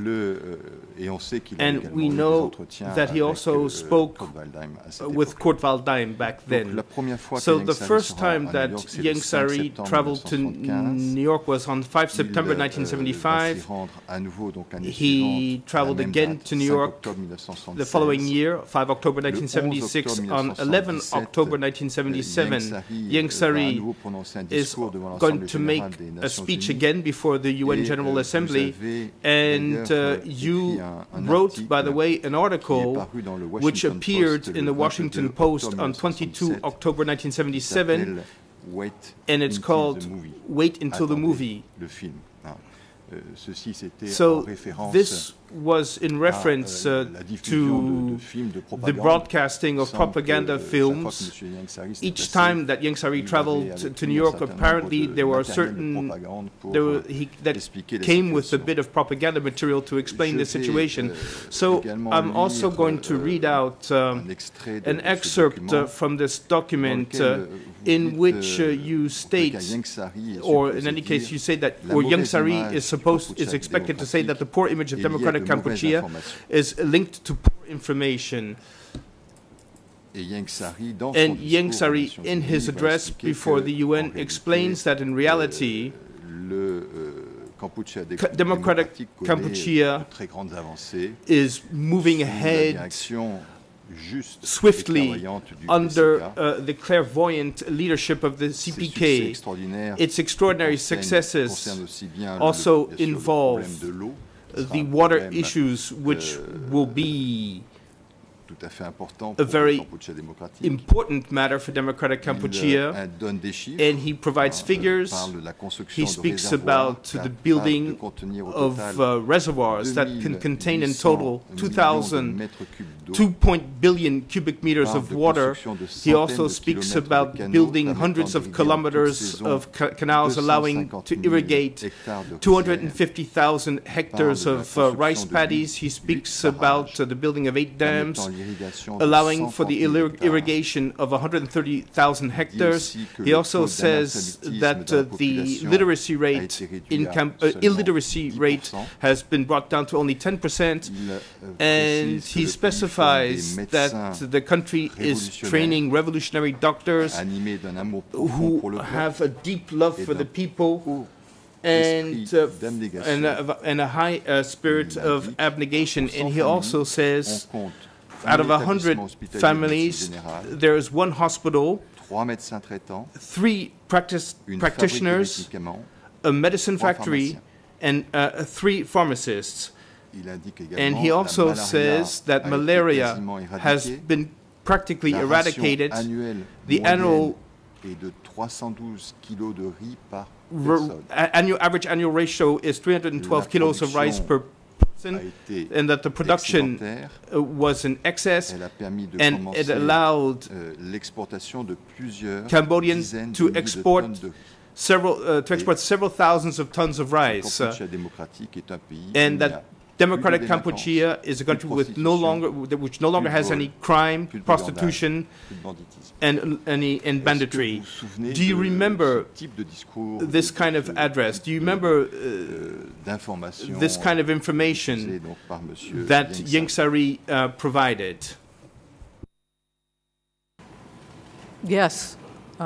Et on sait qu'il a And également we eu des know entretiens that he avec, also spoke Kurt Waldheim à cette with époque. Kurt Waldheim back Donc, then. la première fois que So Ieng the Sary first se rend à time New that York, c'est le Ieng 5 Sary septembre traveled to 1975. New York was on 5 September Il va s'y 1975. rendre à nouveau, donc l'année He suivante, traveled à la même again date, to New 5 York octobre 1976. the following year, 5 October Le 1976. 11 On 11 October Ieng 1977, Sary Ieng va à Sary nouveau prononcer un is discours devant going l'Assemblée to make générale des a Nations speech Unies. again before the UN Et, General vous Assembly. avez And d'ailleurs, you écrit un wrote, article by the way, an qui est article paru dans le which Washington appeared Post in the le Washington 22 Post octobre on 22 1977, October qui 1977, s'appelle Wait and it's Until called the Movie. Wait Until the Attendez Movie. le film. Hein. Ceci, c'était en So référence this was in reference à la diffusion to de films de the propagande. broadcasting of Sans propaganda que, chaque films. fois que M. Ieng Sary s'est Each déplacé, time that Ieng Sary il traveled avait avec to lui New un York, certain apparently nombre de there were matériel de certain propagande pour, that expliquer la came with a situation. bit of propaganda material to explain Je the vais, situation. So également I'm also lire, going to read out un extrait de an ce excerpt document from this dans document lequel, vous in dites, which you en tout cas, state, Ieng Sary est or in supposé any case dire you say that, la or Ieng mauvaise Sary image is du Kampuchea expected to say that the démocratique poor image of est liée à Democratic de mauvaises Kampuchea informations. is linked to poor information. Et Ieng Sary, dans son And discours Ieng aux Sary, Nations in Unies, his va address expliquer before que, the en UN, réalité, explains that in reality, le Kampuchea Democratic démocratique connaît Kampuchea de très grandes avancées is moving sous la ahead direction juste et swiftly clairvoyante du under PCK. the clairvoyant leadership of the Ses succès CPK. extraordinaires Its extraordinary concernent successes aussi bien also bien sûr, le involve problème de l'eau, qui sera the un water problème, issues, which will be tout à fait important a pour very le Kampuchea démocratique. important matter for Democratic Kampuchea. Il donne des chiffres, And he provides figures. parle de la construction He de speaks réservoirs about the capables building de contenir au of total reservoirs that can contain in 2800 total millions de mètres cubes d'eau. 2 billion cubic meters Parle of de water. construction de He centaines also de speaks kilomètres de about canaux building permettant hundreds of d'irriguer en toute kilometers saison of canals allowing 250 to 000 irrigate hectares de rizières. 250,000 hectares Parle de la of construction rice de paddies. He 8 speaks barrages about the building of 8 dams, permettant l'irrigation de allowing for 130 the 000 hectares. irrigation of 130,000 hectares. aussi que He le also taux says d'analphabétisme that de la the population literacy a rate été réduit in à seulement illiteracy rate 10%. has been brought down to only 10%. Il, And précise que he le pays specifies forme des that médecins the country is révolutionnaires training revolutionary doctors animés d'un amour profond who pour le peuple have a deep love et for the d'un people haut and, esprit d'abnégation. and a high spirit Il a of dit, abnegation. pour And 100 he also familles, says on compte out of 100 families, there is one hospital, 3 médecins traitants, 3 practitioners, a medicine factory, and 3 pharmacists. And he also says that malaria has been practically eradicated. The annual average annual ratio is 312 kilos of rice per person, and that the production was in excess, and it allowed Cambodians to export several thousands of tons of rice, and that Democratic Kampuchea is a country which no longer has any crime, prostitution, and banditry. Do you remember this kind of address? Do you remember this kind of information that Ieng Sary provided? Yes.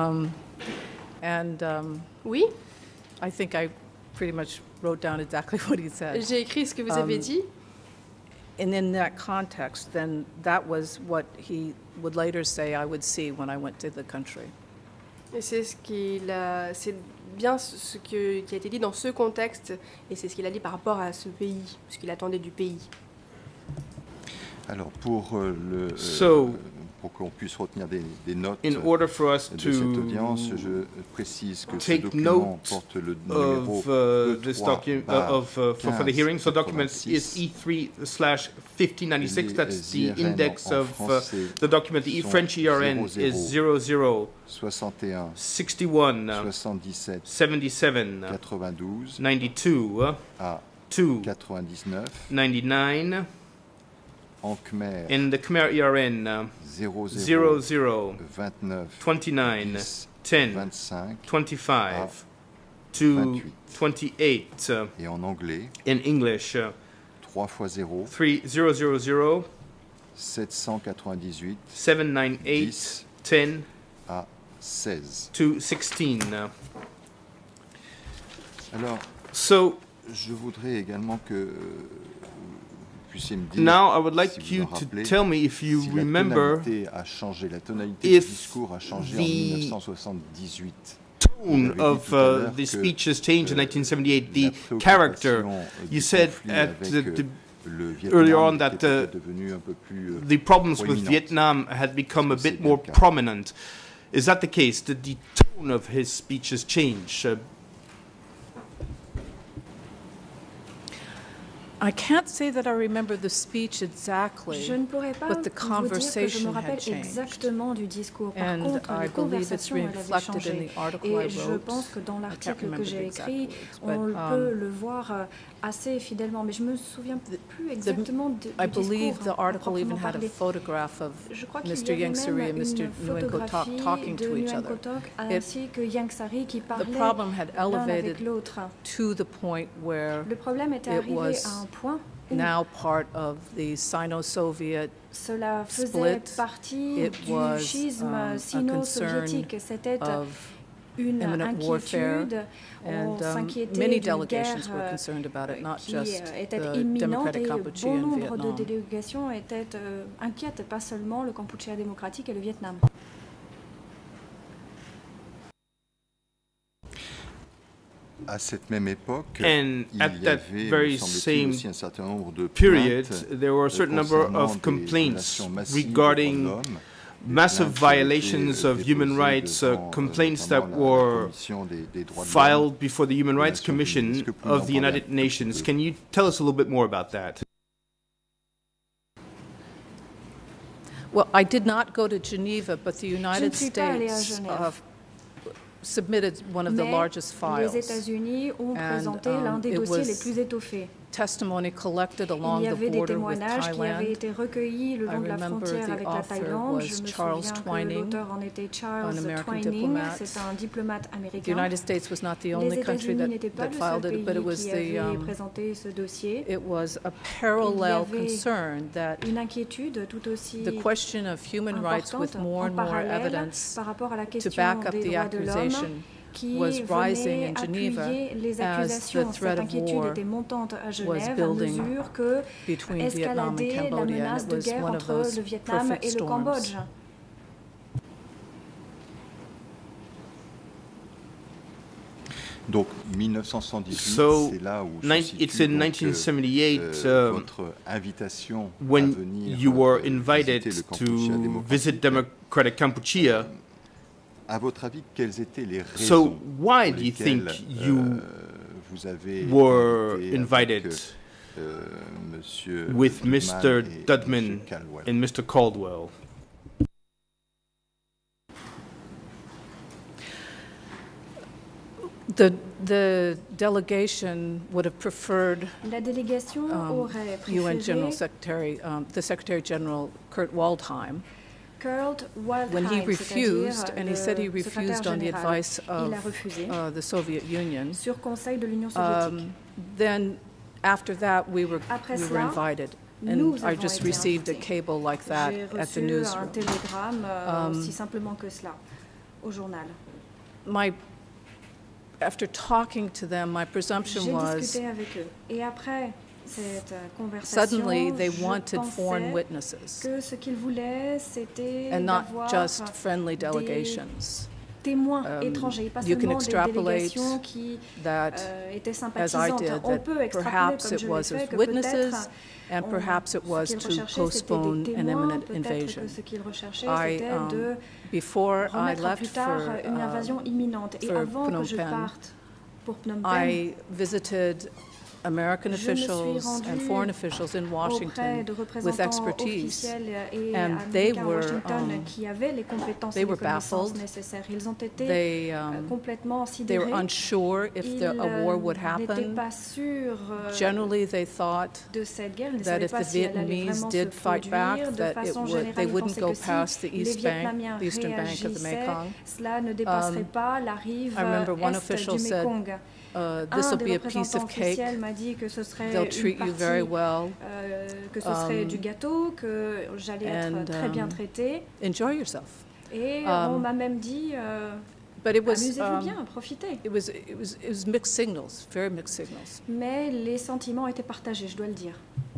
Oui. I think I pretty much wrote down exactly what he said. J'ai écrit ce que vous avez dit. And in that context, then that was what he would later say I would see when I went to the country. Et c'est bien ce qui a été dit dans ce contexte, et c'est ce qu'il a dit par rapport à ce pays, ce qu'il attendait du pays. Alors pour qu'on puisse retenir des notes in order for us de cette audience, je précise que ce document porte le numéro for the hearing. So document is E3/5096. That's the index of the document. The French ERN is 00 61 61 77 77 92 92 à 2 99 99. En Khmer, in the Khmer ERN 00 29 10 25 25 to 28. Et en anglais, in English, 3 x 0 3000 798 798 10 à 16 to 16. Alors, je voudrais également que now I would like you to tell me if you remember if the tone of the speeches changed in 1978, the character. You said earlier on that the problems with Vietnam had become a bit more prominent. Is that the case? Did the tone of his speeches change? I can't say that I remember the speech exactly, je ne pourrais pas but the vous dire que je me conversation had rappelle changed. exactement du discours. Par And contre, I les believe it's conversations elles avaient reflected in changé. the article I Et je wrote. pense que dans I can't l'article que remember j'ai the exact écrit, words, on but, peut le voir assez fidèlement. Mais je me souviens plus exactement du I believe discours. the article even had a parlé. photograph of Je crois qu'il Mr. y avait Ieng Sary and même Mr. une Nguyen Co Thach photographie talking de to each Nguyen other. Co Thach ainsi que Ieng Sary qui The parlaient problem had l'un avec elevated l'autre. to the point where Le problème était it arrivé was à un point où now part of the Sino-Soviet cela faisait split. partie It du was schisme a sino-soviétique. C'était of une imminent warfare, inquiétude. On and s'inquiétait many d'une delegations were guerre concerned about it, not qui just était the imminente Democratic et Kampuchea bon and nombre de Vietnam. délégations étaient inquiètes, pas seulement le Kampuchea démocratique et le Vietnam. À cette même époque, and il at y that avait, very semble-t-il, same aussi un certain nombre de period, plaintes there were a certain number concernant of des complaints violations massives regarding des droits de l'homme, des massive plaintes qui ont été violations of human déposées rights, devant, complaints that notamment la were Commission des droits de l'homme filed before the Human des Rights Nations Unies. Commission Est-ce que vous pouvez of en the parler un United petit Nations. peu? Can you tell us a little bit more about that? Well, I did not go to Geneva, but the Je ne United suis pas allée à States Genève. submitted one of the Mais largest files. les États-Unis ont And, présenté l'un des it dossiers was les plus étoffés. Testimony collected Il along y the avait des border with témoignages qui avaient Thailand. été recueillis le I long de la remember frontière the avec la author Thaïlande. was Je me Charles souviens que Twining, l'auteur en était Charles an American Twining. diplomat. C'est un diplomate The américain. United States was not the Les only country États-Unis n'étaient pas that le filed seul it, but it pays was qui the avait présenté ce dossier. it was a parallel Il y avait concern that une inquiétude tout aussi the question of human rights with importante more en and more parallèle evidence par rapport à la to question back up des the droits de l'homme accusation was rising in Geneva les as the threat of war was building between Vietnam and Cambodia. And it was one of those perfect storms. Donc 1978, so, c'est là où it's in 1978 votre invitation when à venir you were visiter invited le Kampuchea to démocratique. visit Democratic Kampuchea. À votre avis, quelles étaient les raisons So why pour do you think lesquelles, you vous avez were invité invited avec, Monsieur with Mr. et Dudman Monsieur Caldwell? and Mr. Caldwell? The delegation would have preferred La délégation aurait UN General préféré Secretary, the Secretary General Kurt Waldheim, Kurt Waldheim, when he refused, and he said he le refused secrétaire on the général. advice Il a of refusé the Soviet Union. sur conseil de l'Union soviétique. Then after that, we were cela, invited. nous And I avons just été received a invités. cable like that J'ai at the reçu un newsroom. télégramme aussi simplement que cela au journal. After talking to them, my presumption J'ai was discuté avec eux. Et après cette suddenly conversation, they je wanted foreign pensais witnesses que ce qu'ils voulaient, c'était and not d'avoir just friendly des delegations. témoins étrangers, pas you can seulement des extrapolate délégations qui that, étaient as I sympathisantes. did, On that peut extrapoler, perhaps comme it je l'ai was fait, as que witnesses peut-être and perhaps it was ce qu'ils to recherchaient, c'était postpone des an témoins, imminent peut-être invasion. que ce qu'ils recherchaient, I, c'était before I remettre left plus tard une invasion imminente. Et for avant Phnom que je Penh, parte pour Phnom Penh, I visited American je me suis officials and rendue foreign officials in auprès Washington de with représentants expertise. officiels et And they américains à were, Washington qui avaient les compétences they et les were connaissances baffled. nécessaires. Ils ont été They, complètement they were sidérés. unsure if Ils a war would n'étaient happen. pas sûrs Generally, they thought de cette guerre. Ils ne that savaient if pas the si elle allait Vietnamese vraiment did se fight back, produire. De that façon they générale, ils wouldn't pensaient go que si past the les east bank, Vietnamiens the eastern bank of the réagissaient, Mekong. cela ne dépasserait pas la rive I remember one est official du said, Mekong. this Un will des be a piece représentants of cake. officiels m'a dit que ce serait They'll une treat you very partie, well. que ce serait du gâteau, que j'allais être très bien traitée. Enjoy yourself. Et on m'a même dit, but it was, amusez-vous bien, profitez. It was mixed signals, very mixed signals. Mais les sentiments étaient partagés, je dois le dire.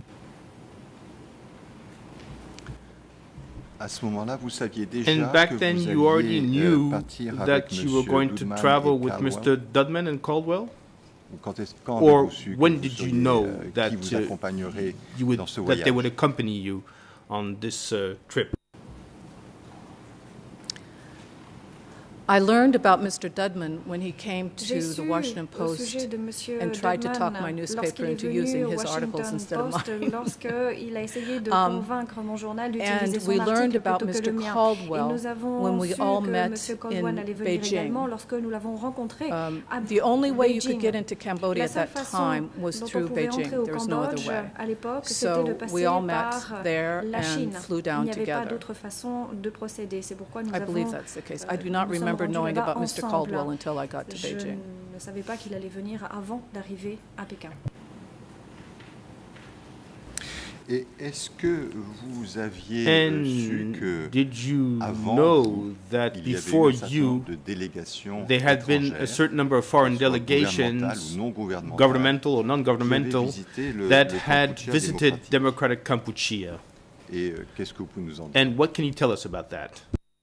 À ce moment-là, vous saviez déjà And back que then vous you already alliez knew partir that avec you were Monsieur going to Dudman travel et with Caldwell? Mr. Dudman and Caldwell? Quand Or avez-vous su que when vous did you seriez, know qui that vous accompagnerait dans ce that voyage? they would accompany you on this trip? I learned about Mr. Dudman when he came J'ai to the su Washington au Post sujet de Monsieur and tried to talk Dudman my newspaper lorsqu'il est into venu using au his articles Washington instead of Post, mine. lorsqu'il a essayé de convaincre mon journal d'utiliser And son we learned article about plutôt que le Mr. mien. Et Caldwell nous avons when we su all que met Monsieur Caldwell in allait venir Beijing. également lorsque nous l'avons rencontré à The only way you could Beijing. get into Cambodia La at seule that façon time was dont on through pouvait Beijing. entrer au There was no other Cambodge way. à l'époque, c'était So de passer we all met par there la and Chine. flew down Il n'y avait pas together. d'autre façon de procéder. C'est pourquoi nous I believe avons that's the case. I do not nous sommes remember rendus knowing là-bas about Mr. ensemble. Caldwell until I got to Je Beijing. ne savais pas qu'il allait venir avant d'arriver à Pékin. Et est-ce que vous aviez su And que did you avant know that il y avait before eu un certain you nombre de délégations there had been a étrangères, certain number of foreign soit gouvernementales delegations, ou non gouvernementales, governmental or qui avaient non-governmental, visité le that Kampuchea had visited démocratique? Democratic Kampuchea? Et qu'est-ce que vous pouvez nous en dire? And what can you tell us about that?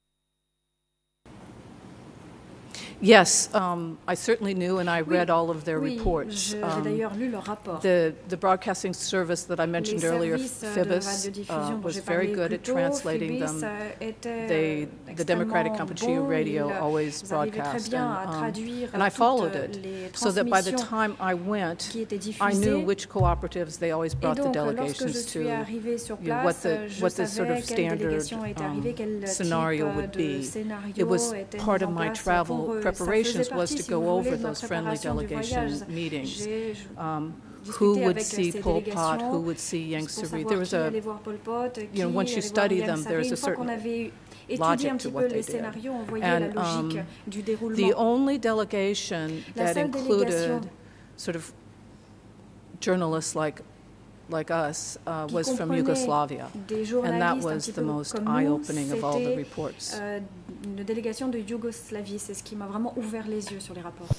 Yes, I certainly knew, and I read all of their Oui, reports. j'ai d'ailleurs lu leur rapport. The broadcasting service that I mentioned Les earlier, services de Phoebus, radiodiffusion dont was j'ai very parlé good plus at tôt, translating Phoebus them. était The Democratic extrêmement Kampuchea bon. Radio always Ils arrivaient très broadcast, bien à traduire and I followed toutes it, les so that by the transmissions time I went, qui étaient I knew diffusées. which cooperatives they always Et brought the donc, lorsque je delegations suis to, arrivée sur you know, what place, the je sort savais of quelle standard délégation était arrivée, quel scenario type would de be. scénario It was était part mis of en my place travel pour eux. Ça preparations faisait was partie, to si go vous over voulez, de notre those friendly préparation du delegation voyage. meetings. J'ai Who discuté would avec see ces Pol Pot, délégations who would see Yang pour Sari. savoir There was qui a, allait voir Pol Pot, qui you know, once you allait voir study Yang them, Sari. there's a Une fois qu'on certain avait étudié logic un to petit what peu they les did. scénarios, on voyait And, la logique du déroulement. the only delegation La that seule délégation included sort of journalists like us was from comprenait Yugoslavia, des and that journalistes un was petit the peu most comme nous, eye-opening of all the c'était, reports. une délégation de Yougoslavie. C'est ce qui m'a vraiment ouvert les yeux sur les rapports.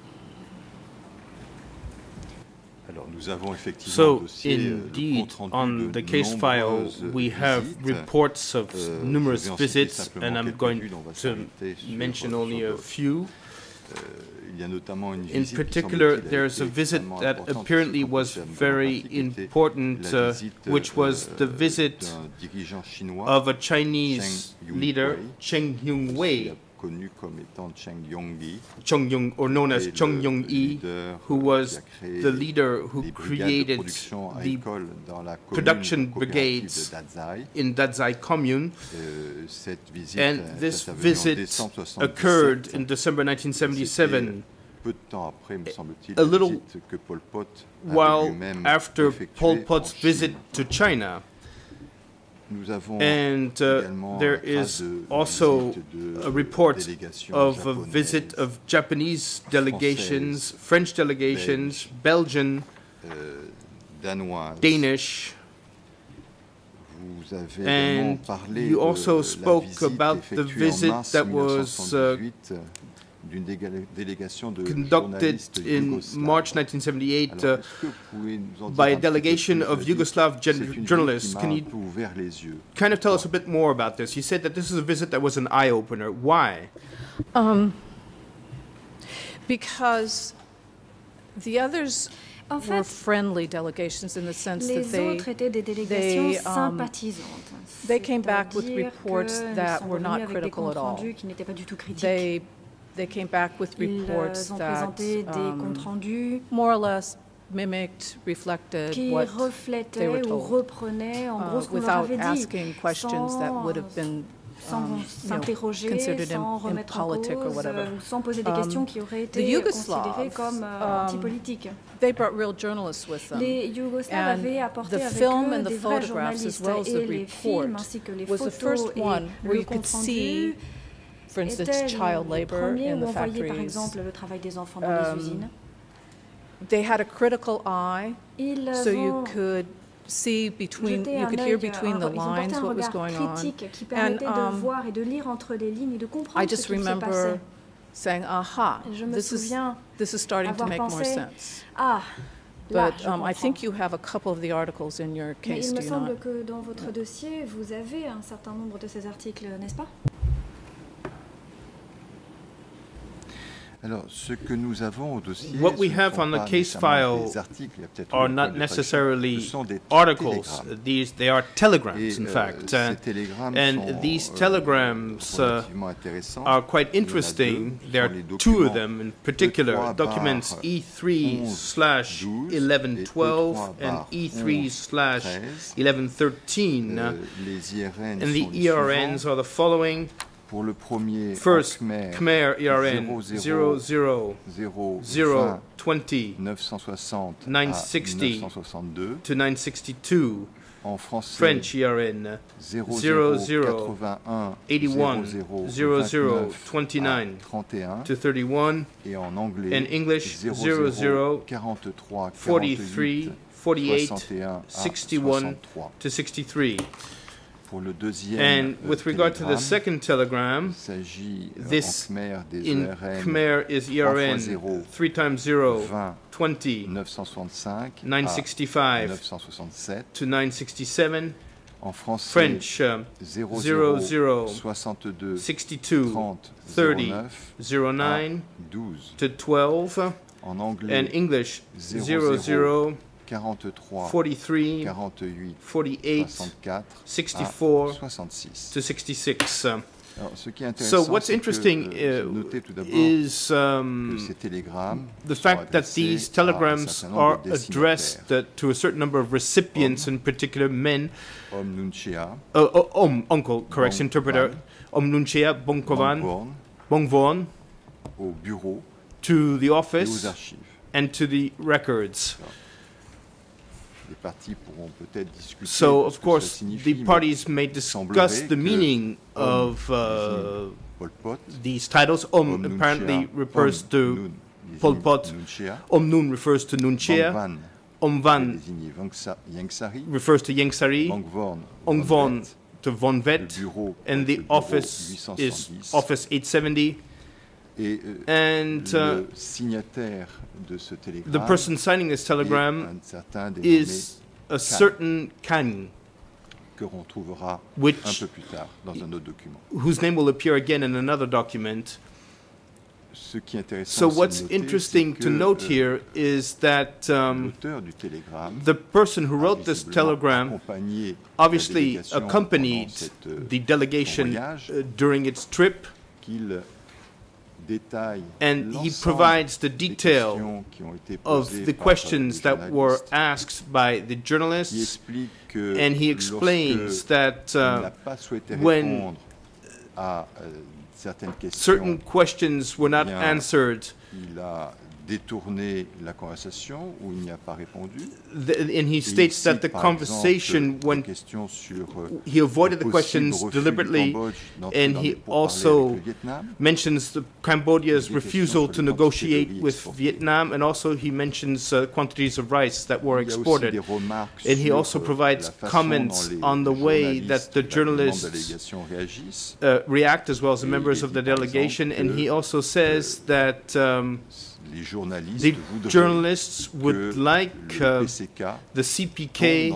Alors, nous avons effectivement So, dossier, indeed, on the case file, we have reports of numerous visits, and I'm going to mention only a few. In particular, there's a visit that apparently was very important, which was the visit of a Chinese leader, Cheng Yung-wei, or known as Cheng Yung-yi, who was the leader who created the production brigades in Dazai commune. And this visit occurred in December 1977, a little while after Pol Pot's visit to China. And there is also a report of a visit of Japanese delegations, French delegations, Belgian, Danish, and you also spoke about the visit that was conducted in March 1978 by a delegation of Yugoslav journalists. Can you kind of tell us a bit more about this? You said that this is a visit that was an eye-opener. Why? Because the others were friendly delegations in the sense that they came back with reports that were not critical at all. They came back with reports that more or less mimicked, reflected what they were told, without asking questions that would have been considered impolitic or whatever. The Yugoslavs, they brought real journalists with them. And the film and the photographs, as well as the report, was the first one where you could see, for instance, child labor in the factories. They had a critical eye, so you could see between, you could hear between the lines what was going on. And I just remember saying, aha, this is starting to make more sense. But I think you have a couple of the articles in your case, do you not? Il me semble que dans votre dossier, vous avez un certain nombre de ces articles, n'est-ce pas? Alors, ce que nous avons au dossier, what we have on the case file are not necessarily articles. They are telegrams, in fact. And these telegrams are quite interesting. There are two of them in particular, documents E3/1112 and E3/1113. And the ERNs are the following. Pour le premier, first, Khmer ERN 00 020 960 960 962 to 962. En français, French ERN 00 81 00 29 to 31. Et en anglais, and English 00 43 43 48 61 to 63. And with regard to the second telegram, this in Khmer is ERN 3 times 0 20 965 to 967. French 00 62 30 09 to 12. And English 00 43, 48, 64 to 66. So what's interesting is the fact that these telegrams are addressed to a certain number of recipients, in particular men. Uncle, corrects interpreter. Nuncia, Bongvorn, to the office and to the records. So, of course, the parties may discuss the meaning of these titles. Apparently refers to Pol Pot. Nun refers to Nuncia. Van refers to Ieng Sary. Ongvorn to Von Vet, and the office is Office 870. And le signataire de ce télégramme, the person signing this telegram is a certain Kang, que l'on trouvera un peu plus tard dans un autre document. Whose name will appear again in another document. So what's interesting to note here is that the person who wrote this telegram obviously accompanied the delegation during its trip, and he provides the detail of the questions that were asked by the journalists, and he explains that when certain questions were not answered, détourné la conversation où il n'y a pas répondu. And he states that the conversation, when he avoided the questions deliberately, and he also mentions Cambodia's refusal to negotiate with Vietnam, and also he mentions quantities of rice that were exported. And he also provides comments on the way that the journalists react, as well as the members of the delegation, and he also says that the journalists would like the CPK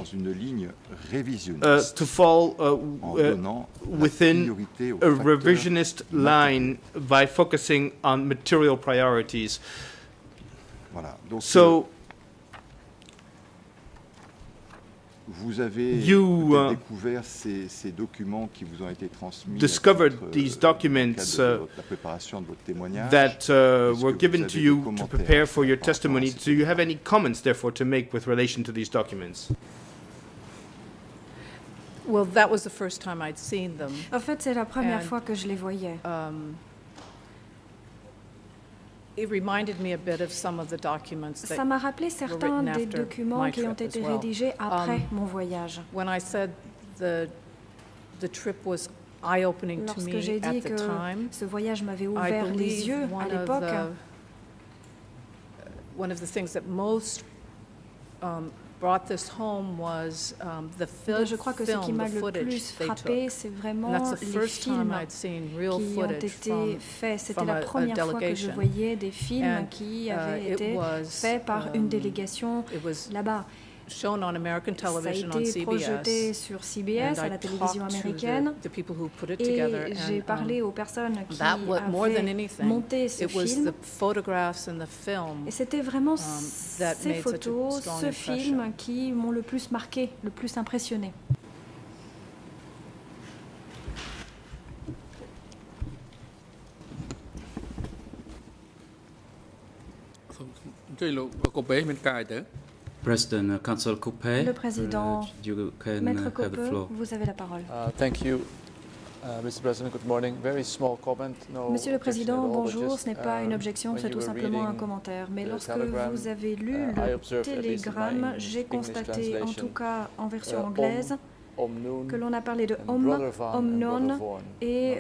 to fall within a revisionist line by focusing on material priorities. So vous avez découvert ces documents qui vous ont été transmis discovered these documents that were given to you to prepare for your testimony. Do you have any comments, therefore, to make with relation to these documents? Well, that was the first time I'd seen them. En fait, c'est la première fois que je les voyais. It reminded me a bit of some of the documents that Ça m'a rappelé certains des documents qui ont été rédigés après mon voyage. When I said the trip was eye-opening to me at the time, ce voyage m'avait ouvert les yeux à l'époque. One of the things that most brought this home was the Je crois que ce qui m'a le plus frappé, c'est vraiment les films qui ont été faits. C'était la première fois que je voyais des films qui avaient été faits par une délégation là-bas. Shown on American television on CBS. Ça a été projeté sur CBS, à la télévision américaine, et j'ai parlé aux personnes qui avaient monté ce film, et c'était vraiment ces photos, ce film qui m'ont le plus marqué, le plus impressionné. President Council Coupé, le président Maître Coupé, vous avez la parole. Thank you, Mr. President. Good morning. Very small comment. Monsieur le Président, bonjour. Ce n'est pas une objection, c'est tout simplement un commentaire. Mais lorsque vous avez lu le télégramme, j'ai constaté, en tout cas en version anglaise, que l'on a parlé de Omnon et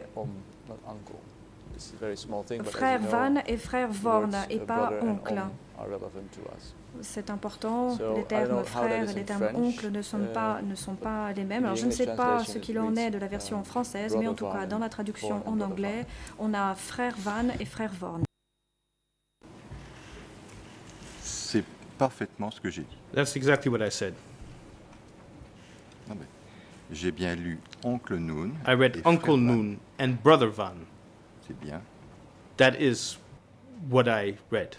frère Van et frère Vorn, et pas oncle. C'est important, les termes frère et les termes oncle ne sont pas les mêmes. Alors je ne sais pas ce qu'il en est de la version française, mais en tout cas dans la traduction en anglais, on a frère Van et frère Vorn. C'est parfaitement ce que j'ai dit. That's exactly what I said. J'ai bien lu Oncle Noon. I read Uncle Noon and Brother Van. C'est bien. That is what I read.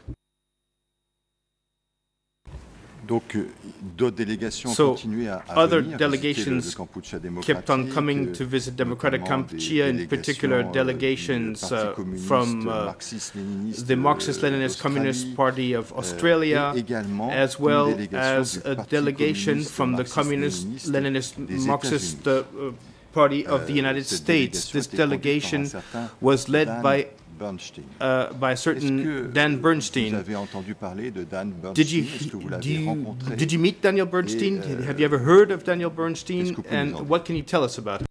Donc, d'autres délégations continuaient à other venir delegations visiter le Kampuchea kept on coming to visit democratic Kampuchea, in particular delegations from the Marxist-Leninist Communist Party of Australia, as well as a delegation from the Communist-Leninist Marxist Party of the United States. This delegation was led by a certain Dan Bernstein. Did you meet Daniel Bernstein? Have you ever heard of Daniel Bernstein? And what can you tell us about him?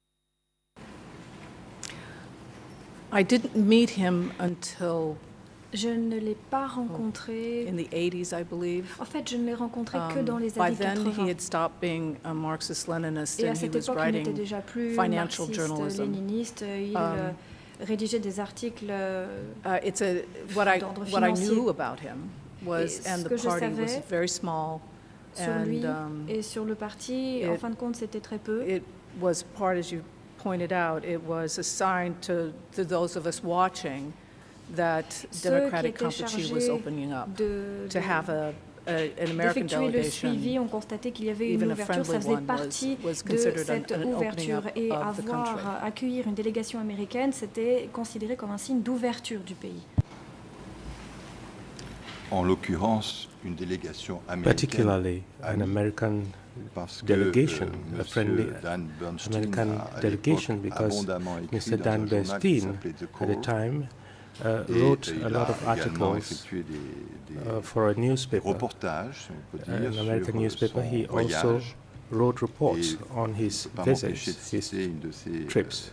I didn't meet him until Je ne l'ai pas rencontré. In the 80s, I believe. En fait, je ne l'ai rencontré que dans les années 80. By then, he had stopped being a Marxist-Leninist et à and he cette was époque, il writing n'était déjà plus financial journalism. marxiste-léniniste. Il rédigeait des articles d'ordre what I financier. knew about him was, and the party was very small. Sur lui et sur le parti, en fin de compte, c'était très peu. It was part, as you pointed out, it was a sign to those of us watching that Democratic Kampuchea was opening up to have an American delegation. Le suivi, on constatait qu'il y avait une ouverture, ça faisait partie de cette ouverture. Et accueillir une délégation américaine, c'était considéré comme un signe d'ouverture du pays. En l'occurrence, une délégation américaine. Particularly an American delegation, a friendly American delegation, because Mr. Dan Bernstein, at the time, wrote a lot of articles for a newspaper, an American newspaper. He also wrote reports on his visits, his trips.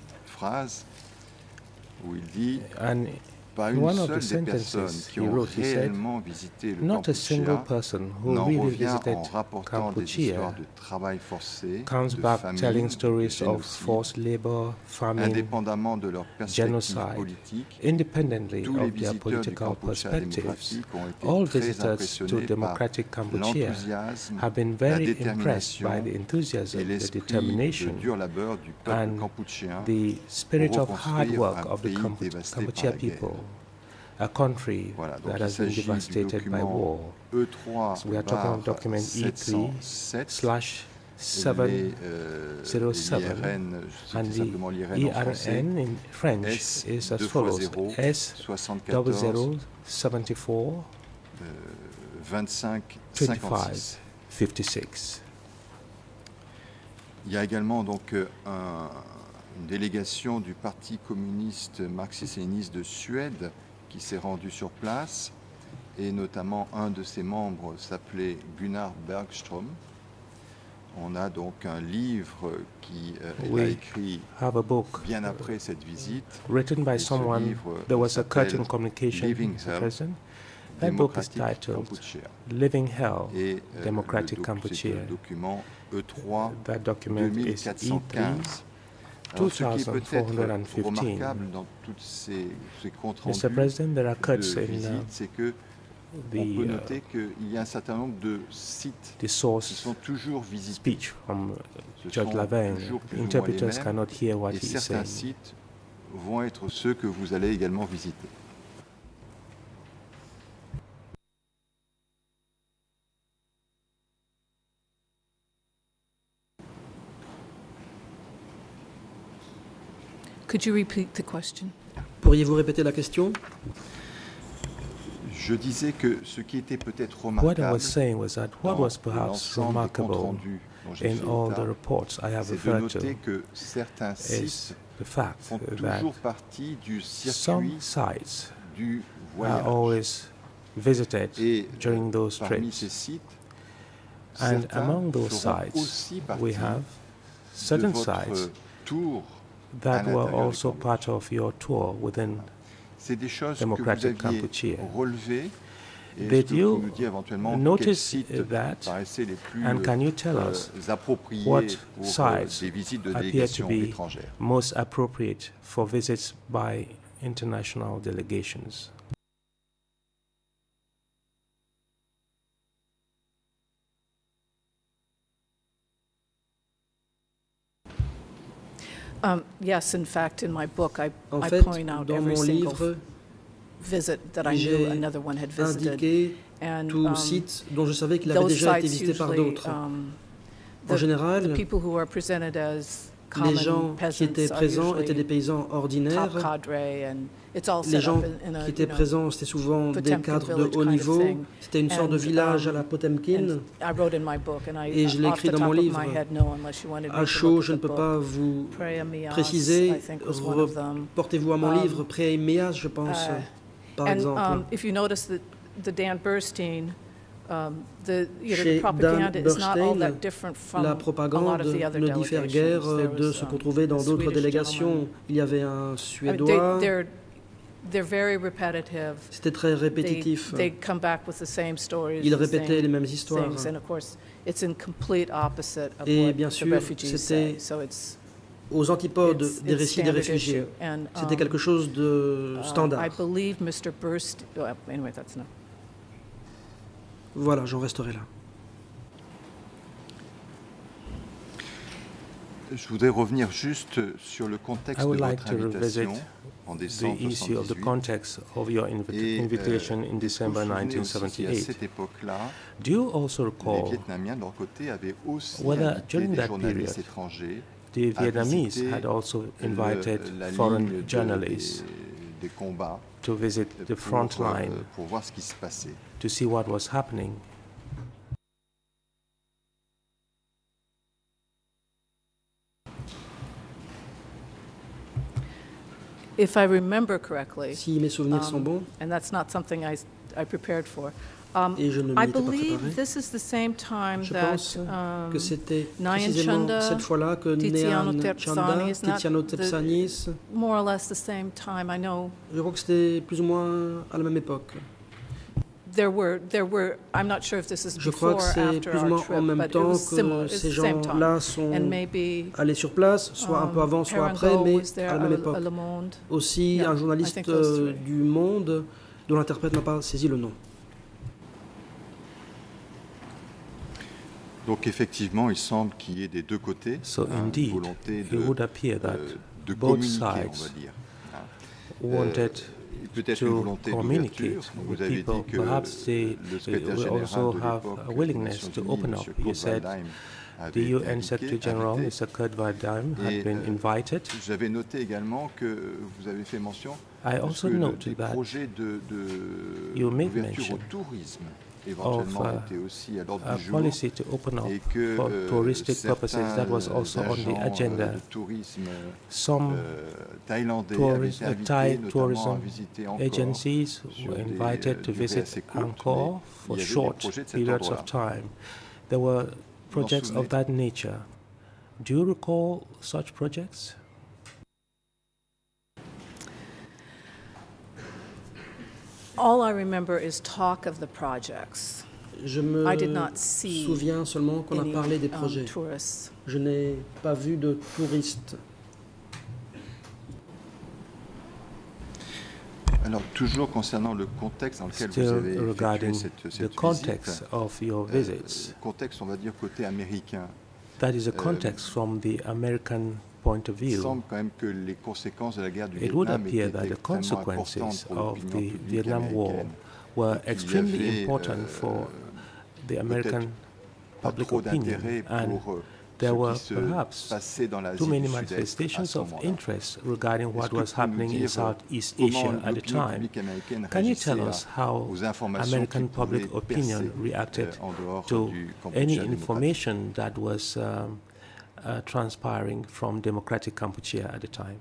And in one of the sentences he wrote, he said, not a single person who really visited Kampuchea comes back telling stories of forced labor, famine, genocide, independently of their political perspectives. All visitors to democratic Kampuchea have been very impressed by the enthusiasm, the determination, and the spirit of hard work of the Kampuchea people. A country that has been devastated by war. So we are talking about document E3/707, and the ERN in French is as follows: S0074 25 56. Il y a également donc une délégation du Parti communiste marxiste-léniniste de Suède qui s'est rendu sur place, et notamment un de ses membres s'appelait Gunnar Bergström. On a donc un livre qui a écrit bien après cette visite. Written by someone, there was a curtain communication present. That book is titled Living Hell, Democratic Kampuchea. That document is E3. Alors, ce qui est peut-être remarquable dans toutes ces comptes rendus Mr. President, there are cuts de in visite, c'est que on peut noter qu'il y a un certain nombre de sites qui sont toujours visités. Speech from Judge Lavin. Interpreters cannot hear what et he is certains saying. sites vont être ceux que vous allez également visiter. Could you repeat the question? Pourriez-vous répéter la question? Je disais que ce qui était peut-être What I remarquable was saying was that what was perhaps remarkable in all the reports I have c'est de referred to noter que certains is sites the fact font that toujours partie du some circuit sites du are voyage. always visited Et during those parmi trips. ces sites, And certains among those feront sites, aussi partie we have de certain votre sites tour à that were l'intérieur du also Cambodge. part of your tour within C'est des choses que vous Democratic aviez Kampuchea. relevées. Et Did est-ce que vous you nous dire éventuellement quels notice sites that, paraissaient les plus and can you tell us appropriés what pour sites des visites de appear to délégations be étrangères? most appropriate for visits by international delegations? Yes, in fact, in my book, I fait, point out dans every mon single livre, visit that I knew j'ai another one had visited. indiqué And tout site dont je savais qu'il avait those déjà été sites visité par usually, d'autres. En the général, people who are presented as les common gens qui peasants étaient are présents étaient des usually paysans ordinaires. top cadre, and it's all Les set gens up in a, qui étaient présents, c'était souvent des Potemkin cadres de village haut kind of niveau. thing. C'était une sorte de And, village à la Potemkin. and I wrote in my book, and I, Et je l'ai off écrit the dans top mon of livre. my head, no, unless you wanted me À to chaud, look je at ne the peux pas book. vous Preah Mias, préciser. I think, was one of them. Portez-vous à mon livre, Preah Mias, je pense, par exemple. And if you notice that the Dan Burstein, the Chez propaganda Dan is not all Burstein, that different from la a lot propagande of the other ne diffère guère delegations. There de was, ce qu'on trouvait dans d'autres Swedish délégations. gentleman. Il y avait un I mean, Suédois. they're C'était très répétitif. Ils répétaient les mêmes histoires. Et bien sûr, c'était aux antipodes des récits des réfugiés. C'était quelque chose de standard. Voilà, j'en resterai là. Je voudrais revenir juste sur le contexte de votre invitation en décembre 1978. Et à cette époque-là, les Vietnamiens, de leur côté, avaient aussi invité des journalistes étrangers the Vietnamese had also invited foreign journalists des combats to visit the front line pour voir ce qui se passait. To see what was happening. If I remember correctly, si mes souvenirs sont bons, and that's not something I prepared for. Et je ne m'y étais pas préparé. Je pense que c'était précisément cette fois-là que Nyan Chanda, Tiziano Tepsanis, je crois que c'était plus ou moins à la même époque. Je crois que c'est plus ou moins en même temps que ces gens-là sont allés sur place, soit un peu avant, soit après, mais à la même époque. Aussi, un journaliste du Monde dont l'interprète n'a pas saisi le nom. Donc effectivement, il semble qu'il y ait des deux côtés une volonté de communiquer, on va dire. Peut-être une volonté d'ouverture. Vous avez dit que le secrétaire général de l'époque, M. Kurt the UN Secretary General, Mr. Kurt Waldheim, had been invited. J'avais noté également que vous avez fait mention des projets d'ouverture au tourisme éventuellement était aussi à l'ordre du jour, policy to open up et que for touristic purposes that was also on the agenda. Some Thai tourism agencies were invited to visit Angkor for short periods of time. There were projects of that nature. Do you recall such projects? All I remember is talk of the projects. Je me souviens seulement qu'on a parlé des projets. Je n'ai pas vu de touristes. Alors, toujours concernant le contexte dans lequel vous avez effectué cette visite, le contexte, on va dire, côté américain. That is a context from the American point of view. Il semble quand même que les conséquences de la guerre du It would Vietnam appear étaient that the consequences of the Vietnam War were et extremely important for the American public opinion, and there were perhaps too many manifestations of interest regarding what was happening in Southeast Asia at the time. Can you tell us how American public opinion reacted to any information that was transpiring from democratic Kampuchea at the time?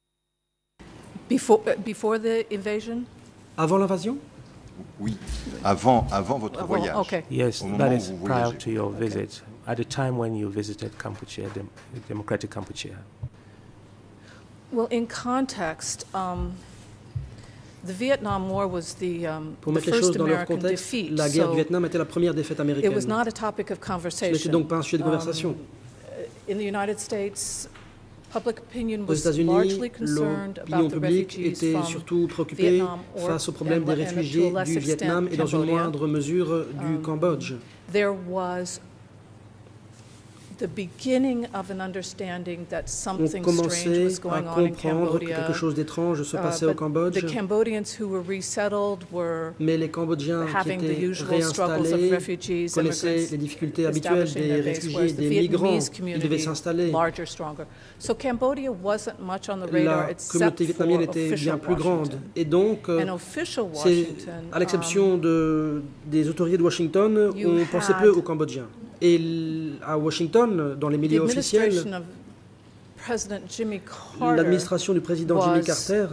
Before the invasion? Avant l'invasion? Oui, avant votre voyage. Okay. Yes, that is prior to your visit. At the time when you visited Kampuchea, democratic Kampuchea. Well, in context, the Vietnam War was the first American defeat. La guerre du Vietnam était la première défaite américaine. It was not a topic of conversation. Ce n'était donc pas un sujet de conversation. In the United States, public opinion Aux was États-Unis, largely concerned l'opinion about the publique refugees était from surtout préoccupée face au problème des réfugiés du Vietnam et dans une moindre mesure du Cambodge. There was the beginning of an understanding that something strange was going on in Cambodia. Quelque chose d'étrange se passait au Cambodge. The Cambodians who were resettled were Mais les Cambodgiens qui étaient réinstallés connaissaient les difficultés habituelles des réfugiés, des migrants qui devaient s'installer. So Cambodia wasn't much on the radar, La communauté vietnamienne était bien plus grande. Et donc, à l'exception des autorités de Washington, on pensait peu aux Cambodgiens. Et à Washington, dans les milieux officiels, l'administration du président Jimmy Carter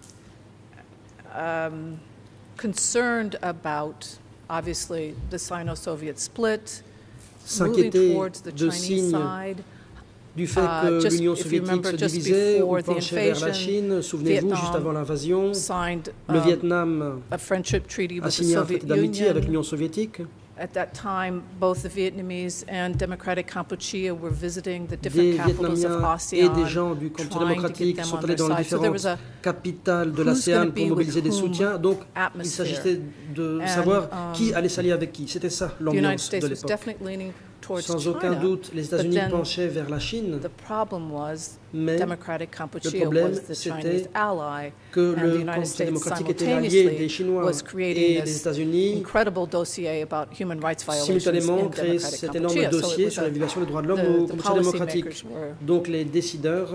concerned about, obviously, the Sino-Soviet split, s'inquiétait de signes du fait que l'Union soviétique se divisait ou penchait vers la Chine. Souvenez-vous, juste avant l'invasion, le Vietnam a signé un traité d'amitié avec l'Union soviétique. At that time, both the Vietnamese and Democratic Kampuchea were visiting the different capitals of ASEAN, et des gens du Kampuchea démocratique sont allés dans les différentes capitales de l'ASEAN pour mobiliser des soutiens. Donc, il s'agissait de savoir qui allait s'allier avec qui. C'était ça l'ambiance de l'époque. Sans aucun doute, les États-Unis penchaient vers la Chine, mais le problème, c'était que le Kampuchea démocratique était l'allié des Chinois et les États-Unis simultanément créaient cet énorme dossier sur la violation des droits de l'homme au Kampuchea démocratique. Donc les décideurs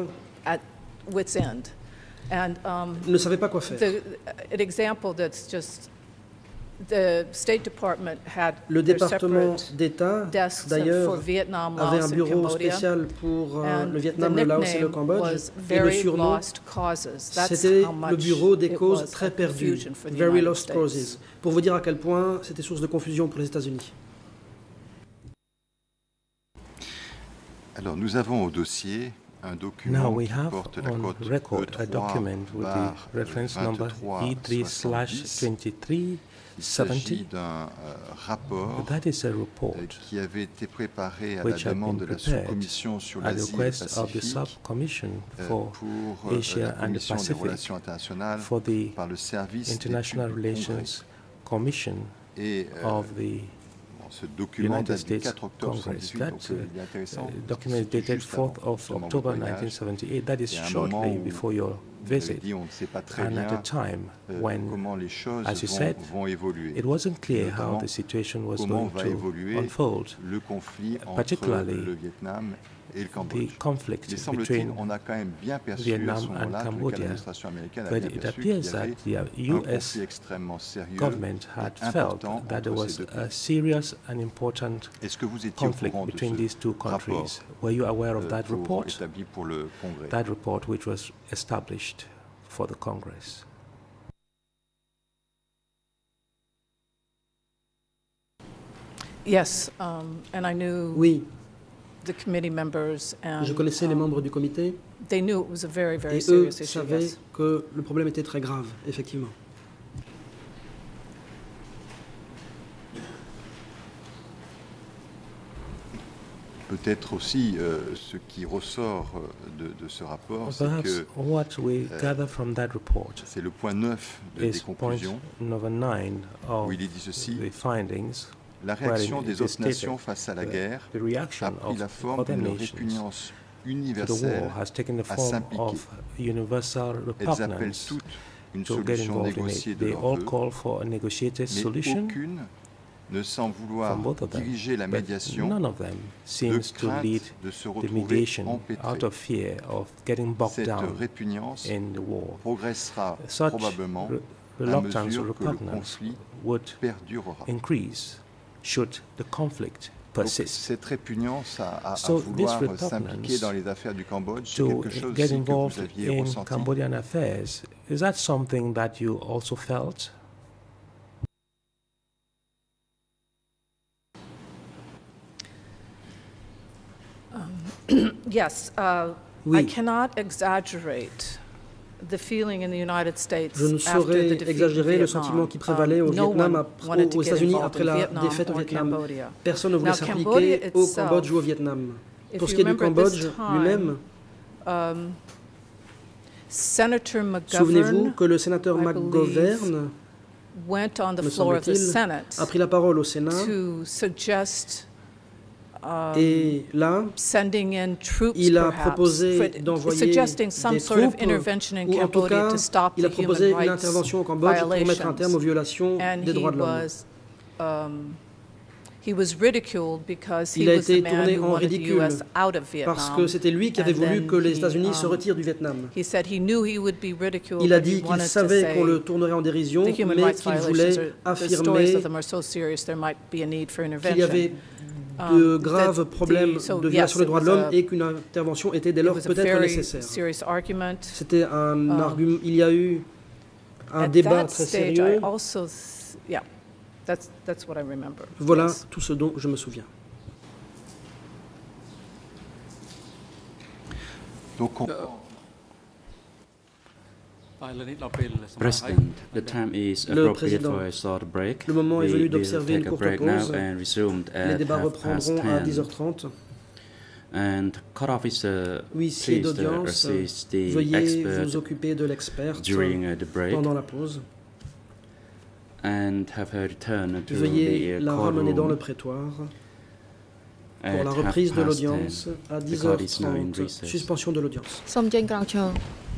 ne savaient pas quoi faire. Le département d'État, d'ailleurs, avait un bureau spécial pour le Vietnam, le Laos et le Cambodge, et le surnom, c'était le bureau des causes très perdues, Very Lost Causes, pour vous dire à quel point c'était source de confusion pour les États-Unis. Alors, nous avons au dossier un document qui porte la cote E3/23/2370. Il s'agit d'un rapport qui avait été préparé à la demande de la sous-commission sur l'Asie et le Pacifique pour la Commission des relations internationales par le service d'études Congrès. Et ce document date du 4 octobre 1978, donc il est intéressant. Document dated 4th of October 1978. That is shortly before your visit, and at a time when, as you said, it wasn't clear how the situation was going to unfold, particularly the conflict between Vietnam and Cambodia. But it appears that the U.S. government had felt that there was a serious and important conflict between these two countries. Were you aware of that report? That report which was established for the Congress. Yes, and I knew. Oui. The committee members and, je connaissais les membres du comité they knew it was a very, very et serious eux issue, savaient que le problème était très grave, effectivement. Peut-être aussi ce qui ressort de ce rapport, c'est que c'est le point 9 des conclusions où il est dit ceci. La réaction des autres nations face à la guerre a pris la forme d'une répugnance universelle à s'impliquer. Elles appellent toutes une solution négociée de leur vœu, mais aucune ne semble vouloir diriger la médiation de crainte de se retrouver empêtrée. Cette répugnance progressera probablement à mesure que le conflit perdurera. Should the conflict persist. Cette répugnance à vouloir s'impliquer dans les affaires du Cambodge, c'est quelque chose que vous aviez ressenti. Cambodian affairs, is that something that you also felt? Yes, oui. I cannot exaggerate. Je ne saurais exagérer le sentiment qui prévalait au Vietnam, aux États-Unis après la défaite au Vietnam. Personne ne voulait s'impliquer au Cambodge ou au Vietnam. Pour ce qui est du Cambodge lui-même, souvenez-vous que le sénateur McGovern, me semble-t-il, a pris la parole au Sénat et là, il a proposé d'envoyer des troupes, ou en tout cas, il a proposé une intervention au Cambodge pour mettre un terme aux violations des droits de l'homme. Il a été tourné en ridicule parce que c'était lui qui avait voulu que les États-Unis se retirent du Vietnam. Il a dit qu'il savait qu'on le tournerait en dérision, mais qu'il voulait affirmer qu'il y avait de graves problèmes de violation des droits de l'homme et qu'une intervention était dès lors peut-être nécessaire. C'était un argument. Il y a eu un débat très sérieux. Voilà tout ce dont je me souviens. Donc, President, the time is appropriate for a short break. Le moment est venu d'observer une courte pause. Les débats at reprendront à 10h30. And court officer, huissier d'audience, veuillez vous occuper de l'experte pendant la pause. And have her return to veuillez the la ramener dans le prétoire pour la reprise de l'audience à 10h30. Suspension de l'audience.